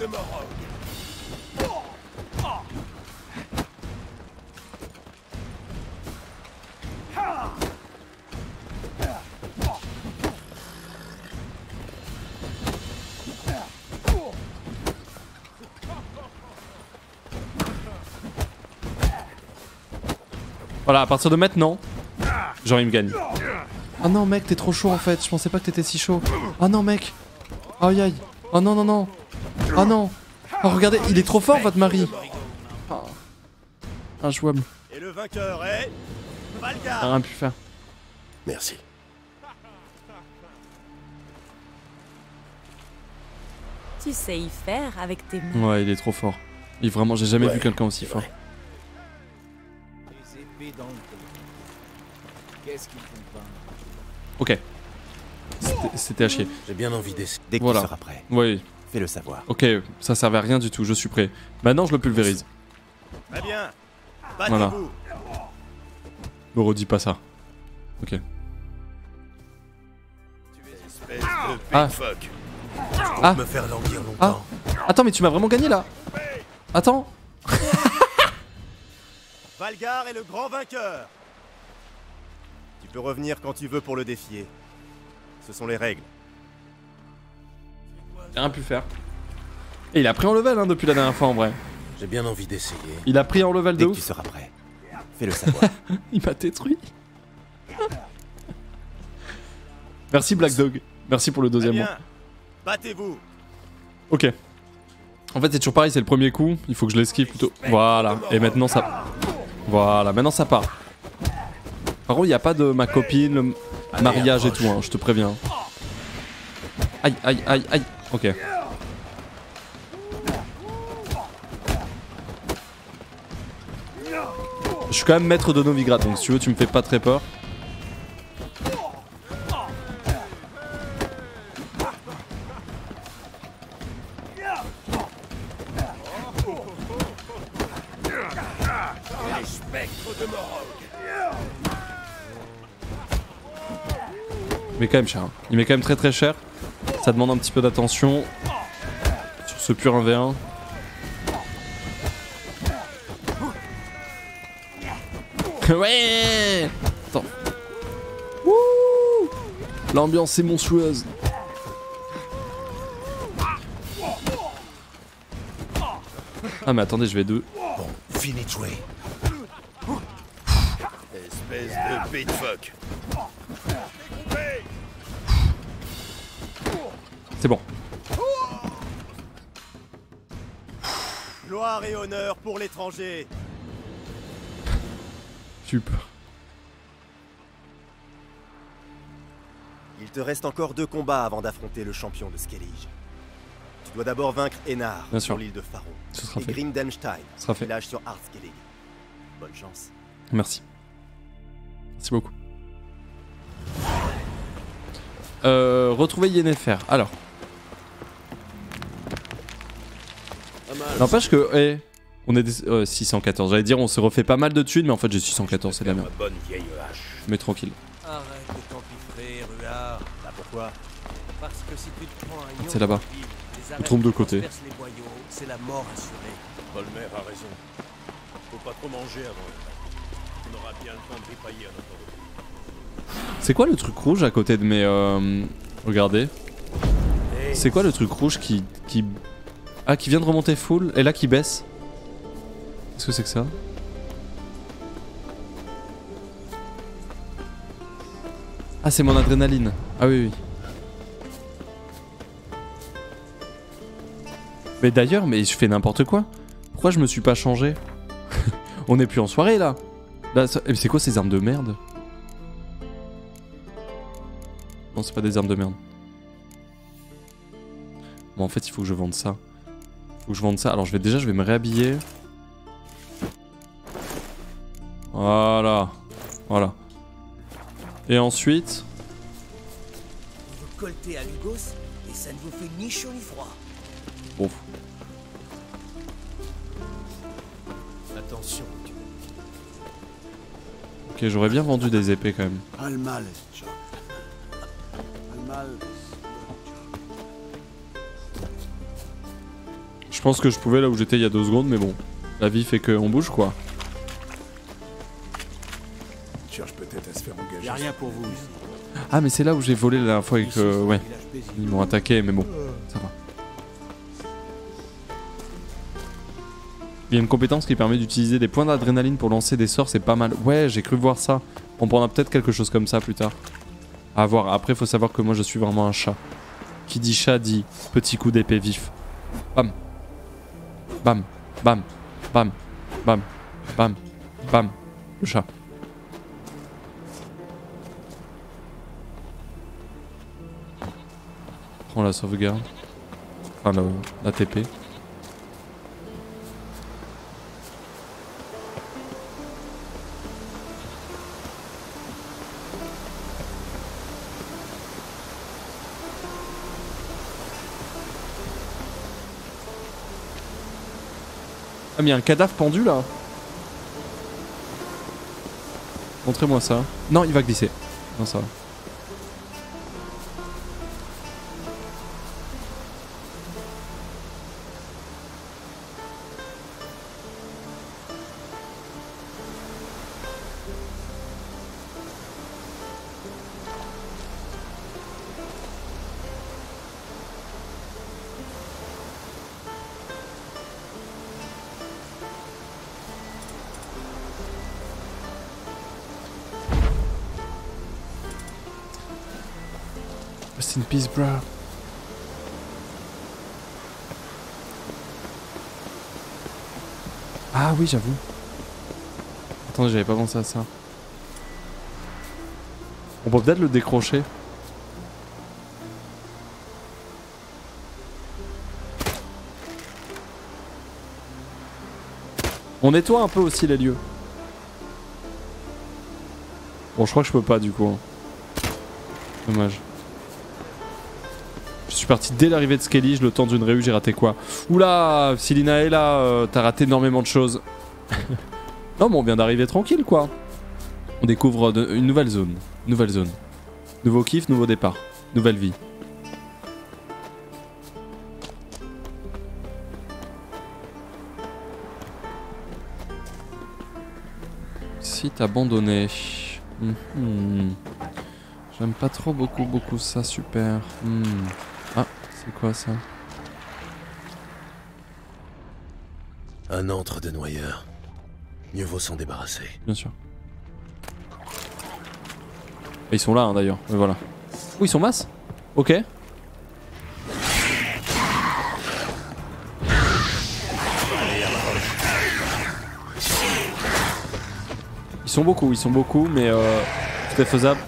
Voilà, à partir de maintenant, genre il me gagne. Ah non mec, t'es trop chaud en fait, je pensais pas que t'étais si chaud. Ah non mec. Aïe aïe. Oh non non non. Oh non. Oh regardez, il est trop fort votre mari. Oh. Injouable. Et le vainqueur est... Valgar. Rien pu faire. Merci. Tu sais y faire avec tes mains. Ouais, il est trop fort. Il vraiment, j'ai jamais Ouais, vu quelqu'un aussi fort. Des épées dans le dos. Qu'est-ce qu'ils font pas? Ok. C'était à chier. J'ai bien envie d'essayer. Dès que voilà. tu seras prêt, Oui. fais-le savoir. Ok, ça servait à rien du tout, je suis prêt. Maintenant, je le pulvérise. Très bien. Voilà. Battez-vous. Me redis pas ça. Ok. Espèce de Ah. big fuck. Ah. Me faire languir longtemps. Ah. Attends, mais tu m'as vraiment gagné là. Attends. Valgar est le grand vainqueur. Tu peux revenir quand tu veux pour le défier. Ce sont les règles. J'ai rien pu faire. Et il a pris en level hein, depuis la dernière fois en vrai. J'ai bien envie d'essayer. Il a pris en level de Dès ouf. que tu seras prêt, fais-le savoir. Il m'a détruit. Merci Black Dog. Merci pour le deuxième mot. Battez-vous. Ok. En fait c'est toujours pareil, c'est le premier coup. Il faut que je l'esquive plutôt. Voilà. Et maintenant ça... Voilà, maintenant ça part. Par contre il n'y a pas de ma copine, le mariage et tout, hein, je te préviens. Aïe, aïe, aïe, aïe. Ok. Je suis quand même maître de Novigrad, donc si tu veux, tu me fais pas très peur. Les spectres de Morog. Il met quand même cher. Hein. Il met quand même très très cher. Ça demande un petit peu d'attention sur ce pur un v un. Ouais. Attends. Wouh. L'ambiance est monstrueuse. Ah mais attendez, je vais deux. Bon, fini de jouer. Espèce de bitfuck. C'est bon. Gloire et honneur pour l'étranger. Super. Il te reste encore deux combats avant d'affronter le champion de Skellige. Tu dois d'abord vaincre Enar Bien sûr. sur l'île de Faron. Ce sera et fait. Grindelstein, Ce sera fait. village sur Ardskellig. Bonne chance. Merci. Merci beaucoup. Euh, retrouver Yennefer. Alors. N'empêche que, eh, on est des, euh, six cent quatorze. J'allais dire, on se refait pas mal de thunes, mais en fait, j'ai six cent quatorze, c'est de la merde. Bonne vieille hache. Mais tranquille. Arrête de t'empiffrer, Ruard. Bah pourquoi? Parce que si tu te prends un C'est là-bas. On trompe de côté. Les boyaux, c'est la mort assurée. Bolmer a raison. Faut pas trop manger avant. On aura bien le temps de ripailler à notre retour. C'est quoi le truc rouge à côté de mes... Euh... Regardez. C'est quoi le truc rouge qui, qui... Ah, qui vient de remonter full et là qui baisse? Qu'est-ce que c'est que ça? Ah, c'est mon adrénaline. Ah oui, oui. Mais d'ailleurs, mais je fais n'importe quoi. Pourquoi je me suis pas changé? On est plus en soirée là. Là, ça... c'est quoi ces armes de merde? Non, c'est pas des armes de merde. Bon, en fait, il faut que je vende ça. Faut que je vende ça. Alors, je vais déjà, je vais me réhabiller. Voilà. Voilà. Et ensuite... Vous vous coltez à Lugos et ça ne vous fait ni chaud ni froid. Bon. Attention. Ok, j'aurais bien vendu des épées quand même. Almal, Almal. Je pense que je pouvais là où j'étais il y a deux secondes, mais bon. La vie fait qu'on bouge quoi. Cherche peut-être à se faire engager. Y'a rien pour vous ici. Ah, mais c'est là où j'ai volé la dernière fois et que... Ouais. Ils m'ont attaqué, mais bon. Ça va. Il y a une compétence qui permet d'utiliser des points d'adrénaline pour lancer des sorts, c'est pas mal. Ouais, j'ai cru voir ça. On prendra peut-être quelque chose comme ça plus tard. À voir. Après, faut savoir que moi, je suis vraiment un chat. Qui dit chat dit petit coup d'épée vif. Bam. Bam. Bam. Bam. Bam. Bam. Bam. Le chat. Prends la sauvegarde. Enfin, la, la T P. Ah, mais il y a un cadavre pendu là. Montrez-moi ça. Non, il va glisser. Non, ça va. Rest in peace, bro. Ah oui, j'avoue. Attends, j'avais pas pensé à ça. On peut peut-être le décrocher. On nettoie un peu aussi les lieux. Bon, je crois que je peux pas du coup. Dommage. Je suis parti dès l'arrivée de Skellige, le temps d'une réu, j'ai raté quoi? Oula, Silina est là, euh, t'as raté énormément de choses. Non, mais on vient d'arriver tranquille quoi. On découvre de, une nouvelle zone. Nouvelle zone. Nouveau kiff, nouveau départ. Nouvelle vie. Site abandonné. Mmh. J'aime pas trop beaucoup beaucoup ça, super. Mmh. Ah, c'est quoi ça? Un antre de noyeurs. Mieux vaut s'en débarrasser. Bien sûr. Et ils sont là hein, d'ailleurs, mais voilà. Oh, ils sont masse? Ok. Ils sont beaucoup, ils sont beaucoup, mais euh, tout est faisable.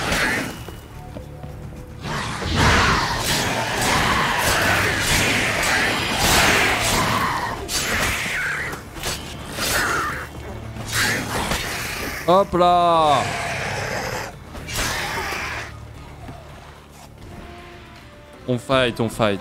Hop là! On fight, on fight.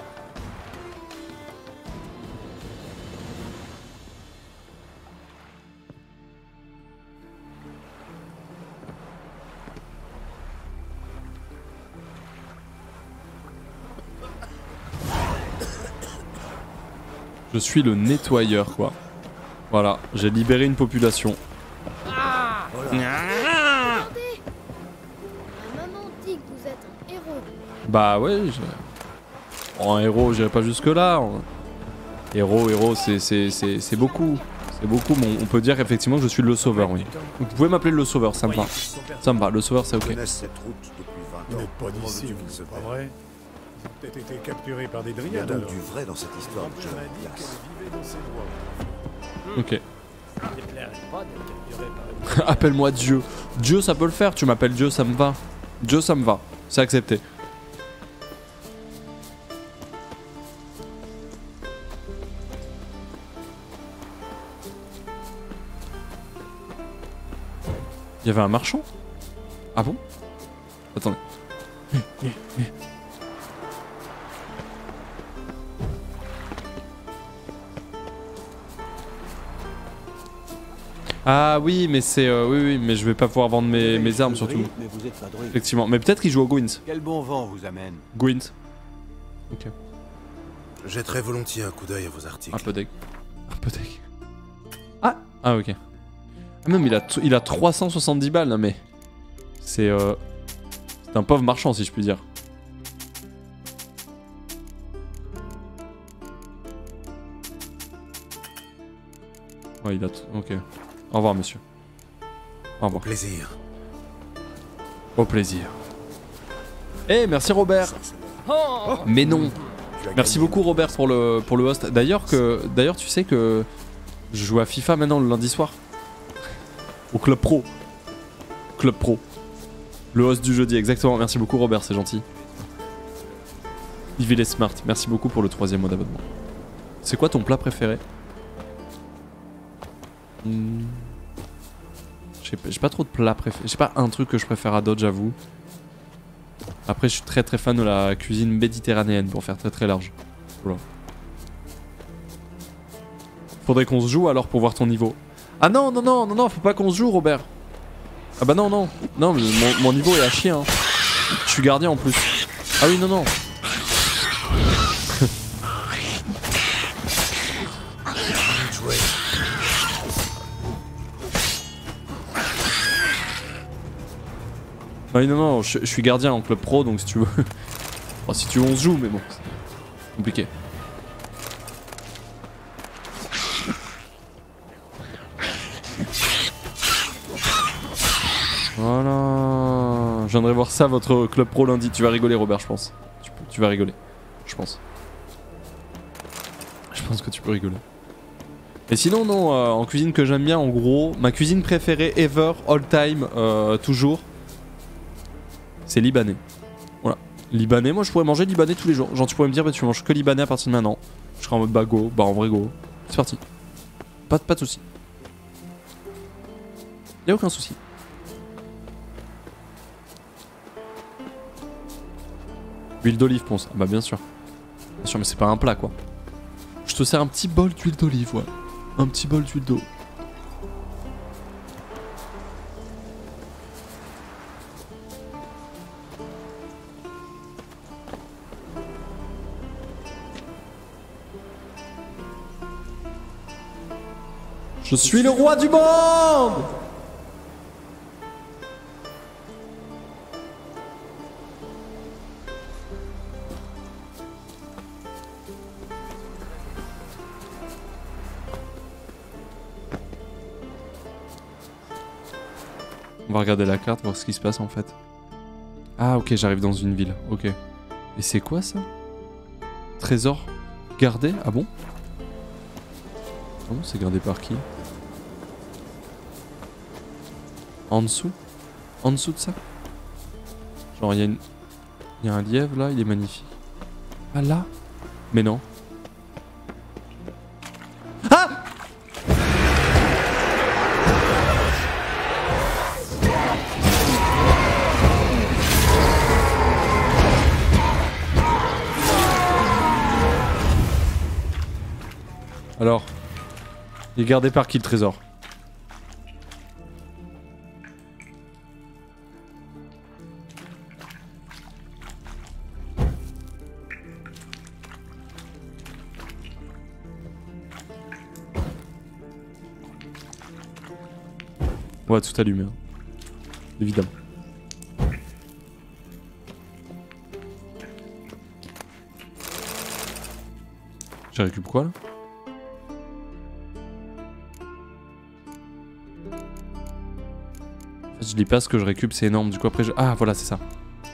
Je suis le nettoyeur, quoi. Voilà, j'ai libéré une population. Ah Attendez. Ma maman dit que vous êtes un héros. Bah ouais, je... oh, un héros, j'irai pas jusque là. Héros, héros, c'est beaucoup. C'est beaucoup, mais on peut dire effectivement que je suis le sauveur, oui. Vous pouvez m'appeler le sauveur, ça me va. Ça me va, le sauveur c'est ok. Vous n'êtes pas d'ici, vous, c'est pas vrai? Ils ont peut-être été capturés par des dryades. Il y a donc alors. du vrai dans cette histoire de jeune place. Ok. Appelle-moi Dieu. Dieu, ça peut le faire, tu m'appelles Dieu, ça me va. Dieu, ça me va. C'est accepté. Il y avait un marchand? Ah bon? Attendez. Ah oui, mais c'est... Euh, oui, oui, mais je vais pas pouvoir vendre mes, mes armes surtout. Mais vous êtes pas druide. Effectivement. Mais peut-être qu'il joue au Gwent. Quel bon vent vous amène? Gwent. Ok. Je jetterai volontiers un coup d'œil à vos articles. Un peu deck. Un peu deck. Ah Ah ok. Ah même il a, il a trois cent soixante-dix balles, non mais... C'est... Euh... C'est un pauvre marchand si je puis dire. Ouais, il a... Ok. Au revoir, monsieur. Au revoir. Au plaisir. Au plaisir. Eh, merci Robert. Mais non. Merci beaucoup Robert pour le, pour le host. D'ailleurs que, d'ailleurs tu sais que je joue à FIFA maintenant le lundi soir. Au Club Pro. Club Pro. Le host du jeudi, exactement. Merci beaucoup Robert, c'est gentil. Yves est smart. Merci beaucoup pour le troisième mois d'abonnement. C'est quoi ton plat préféré? Hmm. J'ai pas trop de plats préférés. J'ai pas un truc que je préfère à d'autres, j'avoue. Après, je suis très très fan de la cuisine méditerranéenne pour faire très très large. Voilà. Faudrait qu'on se joue alors pour voir ton niveau. Ah non, non, non, non, non, faut pas qu'on se joue, Robert. Ah bah non, non. Non, mais mon, mon niveau est à chier, hein. Je suis gardien en plus. Ah oui, non, non. Ah oui, non, non, je, je suis gardien en club pro, donc si tu veux... Bon, si tu veux, on se joue, mais bon, c'est compliqué. Voilà, Je viendrai voir ça, votre club pro lundi. Tu vas rigoler, Robert, je pense. Tu, peux, tu vas rigoler. Je pense. Je pense que tu peux rigoler. Et sinon, non, euh, en cuisine que j'aime bien, en gros, ma cuisine préférée ever, all time, euh, toujours, c'est libanais. Voilà. Libanais, moi je pourrais manger libanais tous les jours. Genre, tu pourrais me dire, bah, tu manges que libanais à partir de maintenant. Je serais en mode bah go, bah en vrai go. C'est parti. Pas, pas de soucis. Y'a aucun souci. Huile d'olive, ponce. Bah bien sûr. Bien sûr, mais c'est pas un plat quoi. Je te sers un petit bol d'huile d'olive, ouais. Un petit bol d'huile d'eau. Je suis le roi du monde! On va regarder la carte, voir ce qui se passe en fait. Ah ok, j'arrive dans une ville, ok. Et c'est quoi ça? Trésor gardé? Ah bon? Ah bon, c'est gardé par qui? En dessous? En dessous de ça? Genre il y a une... Il y a un lièvre là, il est magnifique. Ah là? Mais non. Ah! Alors, il est gardé par qui le trésor? On va tout allumer, hein. Évidemment. J'ai récupéré quoi là? Je lis pas ce que je récupère, c'est énorme. Du coup après je... Ah voilà, c'est ça.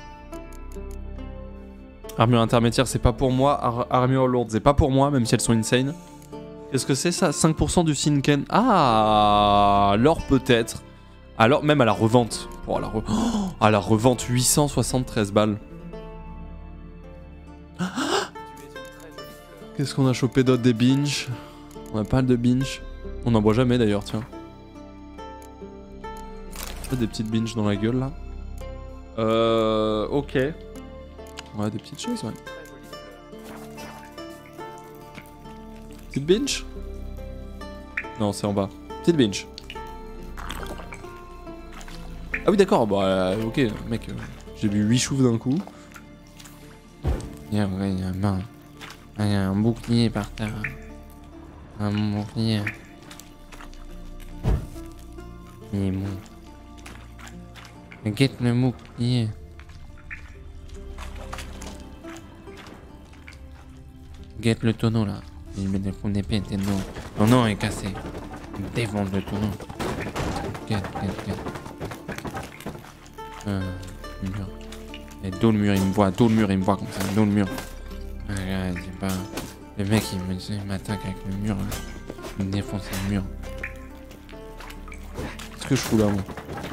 Armure intermédiaire, c'est pas pour moi. Ar armure lourde, c'est pas pour moi, même si elles sont insane. Qu'est-ce que c'est ça? cinq pour cent du Sinken. Ah, alors peut-être. Alors même à la revente. Oh, à, la re... oh, à la revente, huit cent soixante-treize balles. Qu'est-ce qu'on a chopé d'autre? Des binges. On a pas mal de binges. On n'en boit jamais d'ailleurs, tiens. Des petites binges dans la gueule là. Euh. Ok. Ouais, des petites choses, ouais. Petite binge? Non, c'est en bas. Petite binge. Ah oui, d'accord. Bah, euh, ok, mec. Euh, J'ai bu huit choufs d'un coup. Il y a, ouais, il y a un, il y a un bouclier par terre. Un bouclier. Il est bon. Guette le bouclier. Guette le tonneau là. Il met des coups d'épée, t'es non. Non, non, il est cassé. Défonce le tonneau. Guette, guette, guette. Euh, le mur. Et dos le mur, il me voit. Dos le mur, il me voit comme ça. Dos le mur. Ah, regarde, c'est pas. Le mec, il me il m'attaque avec le mur là. Il me défonce le mur. Qu'est-ce que je fous là, moi?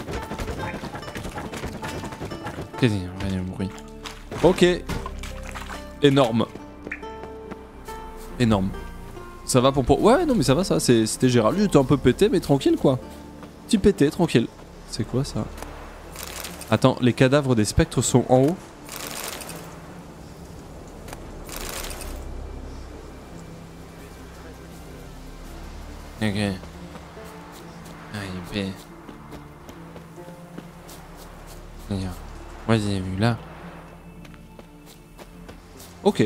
Qu'est-ce qu'il y a un bruit. Ok. Énorme. Énorme. Ça va pour... pour... Ouais, non, mais ça va, ça. C'était Gérald. J'étais un peu pété, mais tranquille, quoi. Petit pété, tranquille. C'est quoi, ça? Attends, les cadavres des spectres sont en haut. Ok. Ah, il est... D'ailleurs. Ouais, j'ai vu là. Ok.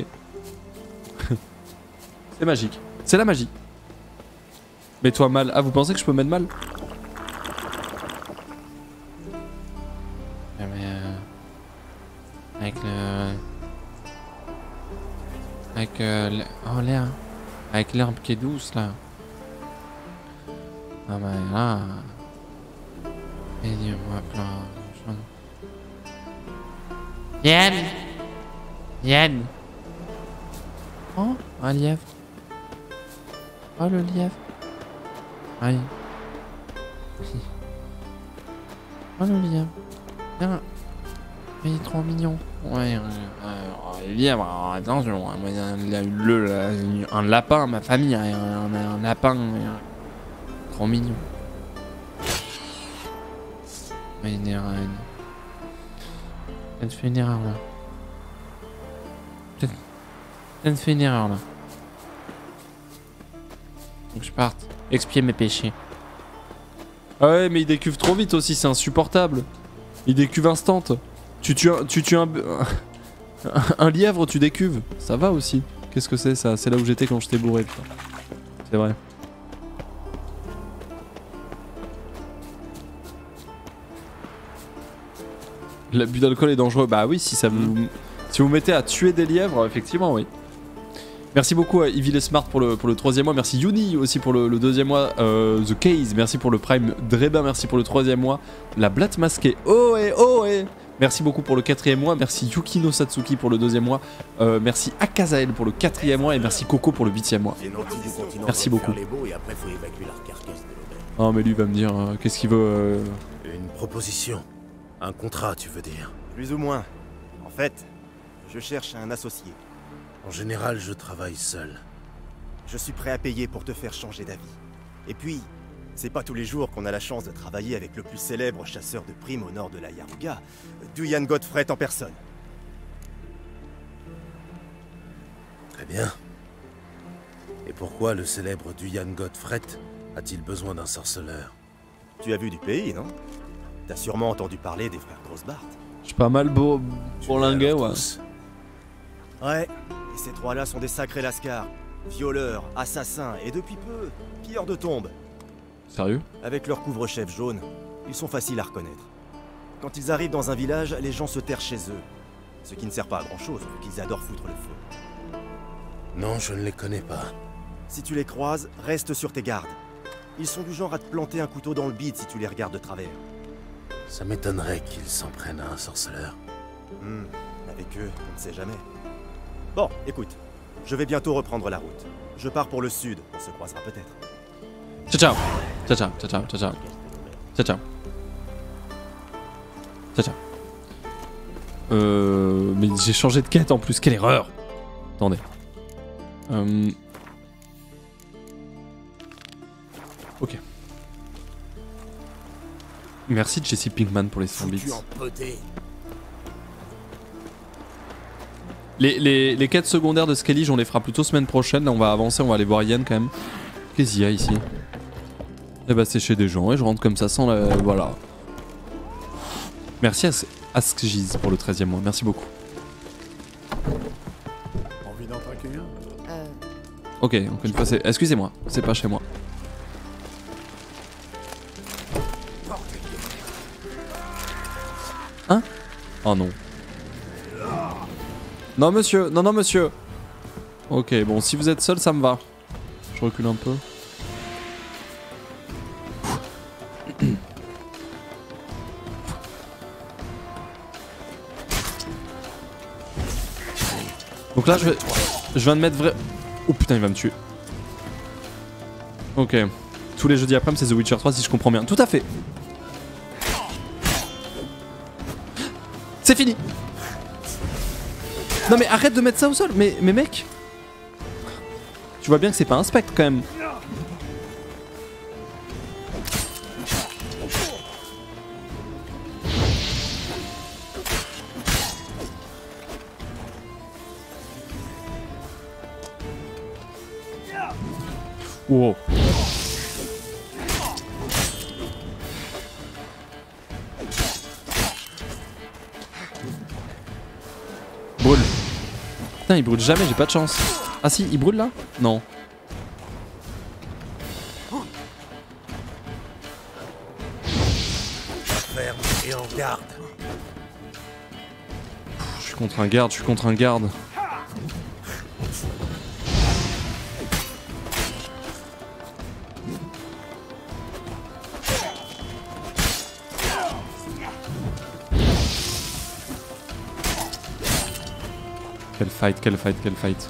C'est magique. C'est la magie. Mets-toi mal. Ah, vous pensez que je peux mettre mal? Ah, mais euh... Avec le... Avec euh... le... Oh, l'air. Avec l'herbe qui est douce, là. Ah, bah là... Et Dieu, moi, plein... Yann. Yann. Oh, un lièvre. Oh, le lièvre. Aïe. Oh, le lièvre. Viens. Il est trop mignon. Ouais, euh, euh, le lièvre, alors, attention. Moi, il y a eu le, le, un lapin, ma famille, un, un, un lapin. Un, trop mignon. Ouais, une erreur. Elle fait une erreur là. Elle fait une erreur là. Faut que je parte. Expier mes péchés. Ah ouais, mais il décuve trop vite aussi, c'est insupportable. Il décuve instant. Tu tues un, tu tues un, un lièvre, tu décuves. Ça va aussi. Qu'est-ce que c'est ça? C'est là où j'étais quand j'étais bourré, putain. C'est vrai. L'abus d'alcool est dangereux. Bah oui, si ça vous, si vous mettez à tuer des lièvres, effectivement, oui. Merci beaucoup à Evil et Smart pour le, pour le troisième mois. Merci Yuni aussi pour le, le deuxième mois. Euh, The Case, merci pour le Prime. Drebin, merci pour le troisième mois. La Blatte Masquée. Oh et oh et merci beaucoup pour le quatrième mois. Merci Yukino Satsuki pour le deuxième mois. Euh, merci Akazael pour le quatrième mois. Et merci Coco pour le huitième mois. Merci beaucoup. Oh, mais lui va me dire, euh, qu'est-ce qu'il veut euh... Une proposition. Un contrat, tu veux dire? Plus ou moins. En fait, je cherche un associé. En général, je travaille seul. Je suis prêt à payer pour te faire changer d'avis. Et puis, c'est pas tous les jours qu'on a la chance de travailler avec le plus célèbre chasseur de primes au nord de la Yaruga, Duyan Godfrey en personne. Très bien. Et pourquoi le célèbre Duyan Godfrey a-t-il besoin d'un sorceleur? Tu as vu du pays, non? T'as sûrement entendu parler des frères Grossbart. Je suis pas mal beau bourlingué, ouais. Ouais, et ces trois-là sont des sacrés lascars. Violeurs, assassins et depuis peu, pilleurs de tombes. Sérieux? Avec leur couvre-chef jaune, ils sont faciles à reconnaître. Quand ils arrivent dans un village, les gens se terrent chez eux. Ce qui ne sert pas à grand-chose, vu qu'ils adorent foutre le feu. Non, je ne les connais pas. Si tu les croises, reste sur tes gardes. Ils sont du genre à te planter un couteau dans le bide si tu les regardes de travers. Ça m'étonnerait qu'ils s'en prennent à un sorceleur. Hmm, avec eux, on ne sait jamais. Bon, écoute, je vais bientôt reprendre la route. Je pars pour le sud, on se croisera peut-être. Ciao ciao. Ciao ciao, ciao ciao, ciao ciao. Ciao ciao. Ciao ciao. Euh... Mais j'ai changé de quête en plus, quelle erreur. Attendez. Euh... Ok. Merci Jesse Pinkman pour les cent bits. Les, les, les quêtes secondaires de Skellige, on les fera plutôt semaine prochaine. Là, on va avancer, on va aller voir Yann quand même. Qu'est-ce qu'il y a ici? Eh bah, c'est chez des gens et je rentre comme ça sans la... Voilà. Merci à Askgiz pour le treizième mois. Merci beaucoup. Envie d'en traquer un? Euh... Ok, encore une fois, c'est... Excusez-moi, c'est pas chez moi. Hein? Oh non. Non monsieur, non non monsieur. Ok, bon, si vous êtes seul, ça me va. Je recule un peu. Donc là, je vais, je viens de mettre vrai... Oh putain, il va me tuer. Ok. Tous les jeudis après-midi, c'est The Witcher trois, si je comprends bien. Tout à fait. C'est fini. Non mais arrête de mettre ça au sol. Mais, mais mec, tu vois bien que c'est pas un spectre quand même. Wow. Brûle. Putain, il brûle jamais, j'ai pas de chance. Ah si, il brûle là? Non. Ferme et en garde. Je suis contre un garde, je suis contre un garde. Quel fight, quel fight, quel fight.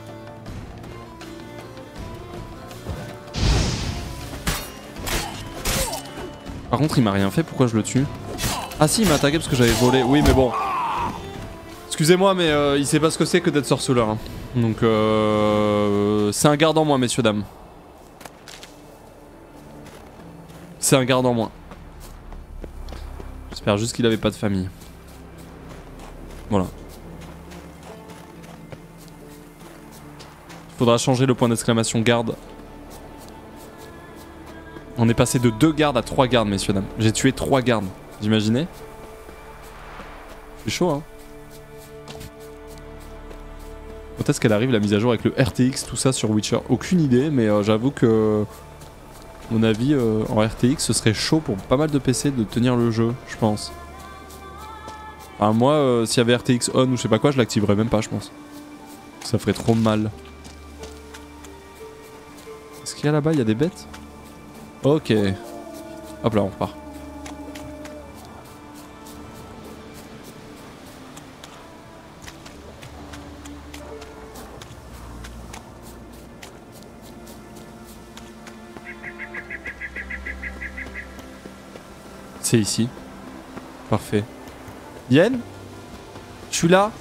Par contre, il m'a rien fait, pourquoi je le tue? Ah si, il m'a attaqué parce que j'avais volé. Oui, mais bon. Excusez-moi, mais euh, il sait pas ce que c'est que d'être sorceleur. Hein. Donc, euh, c'est un garde en moins, messieurs, dames. C'est un garde en moins. J'espère juste qu'il avait pas de famille. Voilà. Il faudra changer le point d'exclamation garde. On est passé de deux gardes à trois gardes, messieurs, dames. J'ai tué trois gardes. Vous imaginez? C'est chaud, hein. Quand est-ce qu'elle arrive, la mise à jour avec le R T X, tout ça sur Witcher? Aucune idée, mais euh, j'avoue que... À mon avis, euh, en R T X, ce serait chaud pour pas mal de P C de tenir le jeu, je pense. Enfin, moi, euh, s'il y avait R T X on ou je sais pas quoi, je l'activerais même pas, je pense. Ça ferait trop mal. Est-ce qu'il y a là-bas, il y a des bêtes? Ok. Hop là, on repart. C'est ici. Parfait. Yen? Je suis là?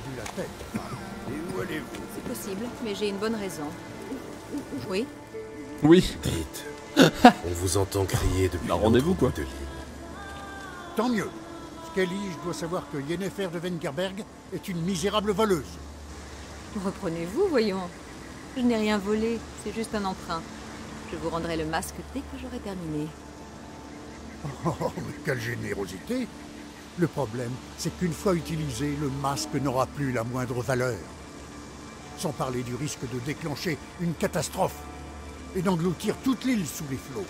C'est possible, mais j'ai une bonne raison. Oui? Oui. On vous entend crier depuis bah, rendez-vous quoi. De l'île. Tant mieux. Skellige doit savoir que Yennefer de Vengerberg est une misérable voleuse. Reprenez-vous, voyons. Je n'ai rien volé, c'est juste un emprunt. Je vous rendrai le masque dès que j'aurai terminé. Oh, mais quelle générosité! Le problème, c'est qu'une fois utilisé, le masque n'aura plus la moindre valeur. Sans parler du risque de déclencher une catastrophe et d'engloutir toute l'île sous les flots.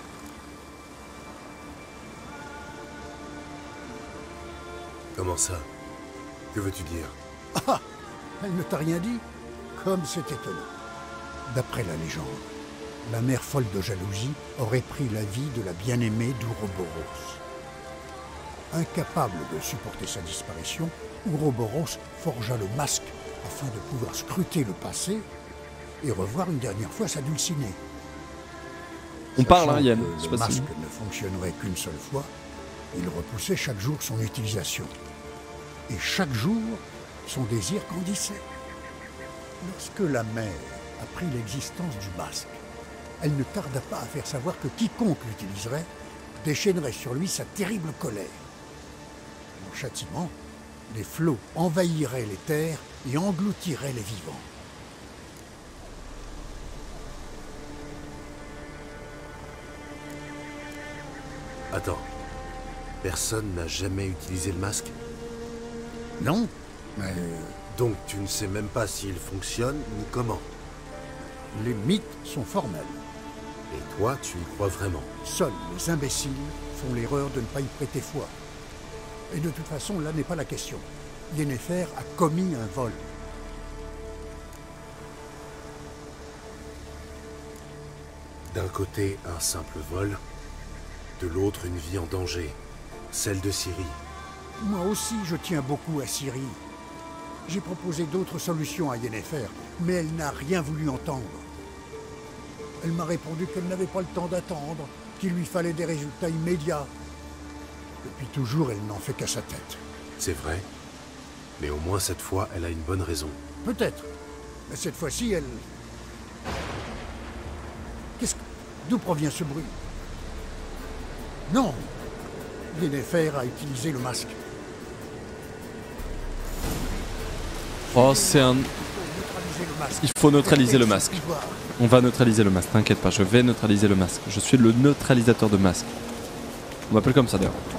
Comment ça? Que veux-tu dire? Ah! Elle ne t'a rien dit? Comme c'est étonnant. D'après la légende, la mère folle de jalousie aurait pris la vie de la bien-aimée d'Ouroboros. Incapable de supporter sa disparition, Ouroboros forgea le masque afin de pouvoir scruter le passé et revoir une dernière fois sa dulcinée. On parle, hein, Yann. Le masque ne fonctionnerait qu'une seule fois. Il repoussait chaque jour son utilisation. Et chaque jour, son désir grandissait. Lorsque la mère apprit l'existence du masque, elle ne tarda pas à faire savoir que quiconque l'utiliserait déchaînerait sur lui sa terrible colère. En châtiment, les flots envahiraient les terres et engloutiraient les vivants. Attends. Personne n'a jamais utilisé le masque? Non, mais... Donc tu ne sais même pas s'il fonctionne ni comment? Les mythes sont formels. Et toi, tu y crois vraiment? Seuls les imbéciles font l'erreur de ne pas y prêter foi. Et de toute façon, là n'est pas la question. Yennefer a commis un vol. D'un côté, un simple vol. De l'autre, une vie en danger. Celle de Ciri. Moi aussi, je tiens beaucoup à Ciri. J'ai proposé d'autres solutions à Yennefer, mais elle n'a rien voulu entendre. Elle m'a répondu qu'elle n'avait pas le temps d'attendre, qu'il lui fallait des résultats immédiats. Depuis toujours, elle n'en fait qu'à sa tête. C'est vrai. Mais au moins cette fois, elle a une bonne raison. Peut-être. Mais cette fois-ci, elle... Qu'est-ce que... D'où provient ce bruit? Non! Yennefer a utilisé le masque. Oh, c'est un... Il faut neutraliser le masque. On va neutraliser le masque, t'inquiète pas, je vais neutraliser le masque. Je suis le neutralisateur de masque. On m'appelle comme ça d'ailleurs.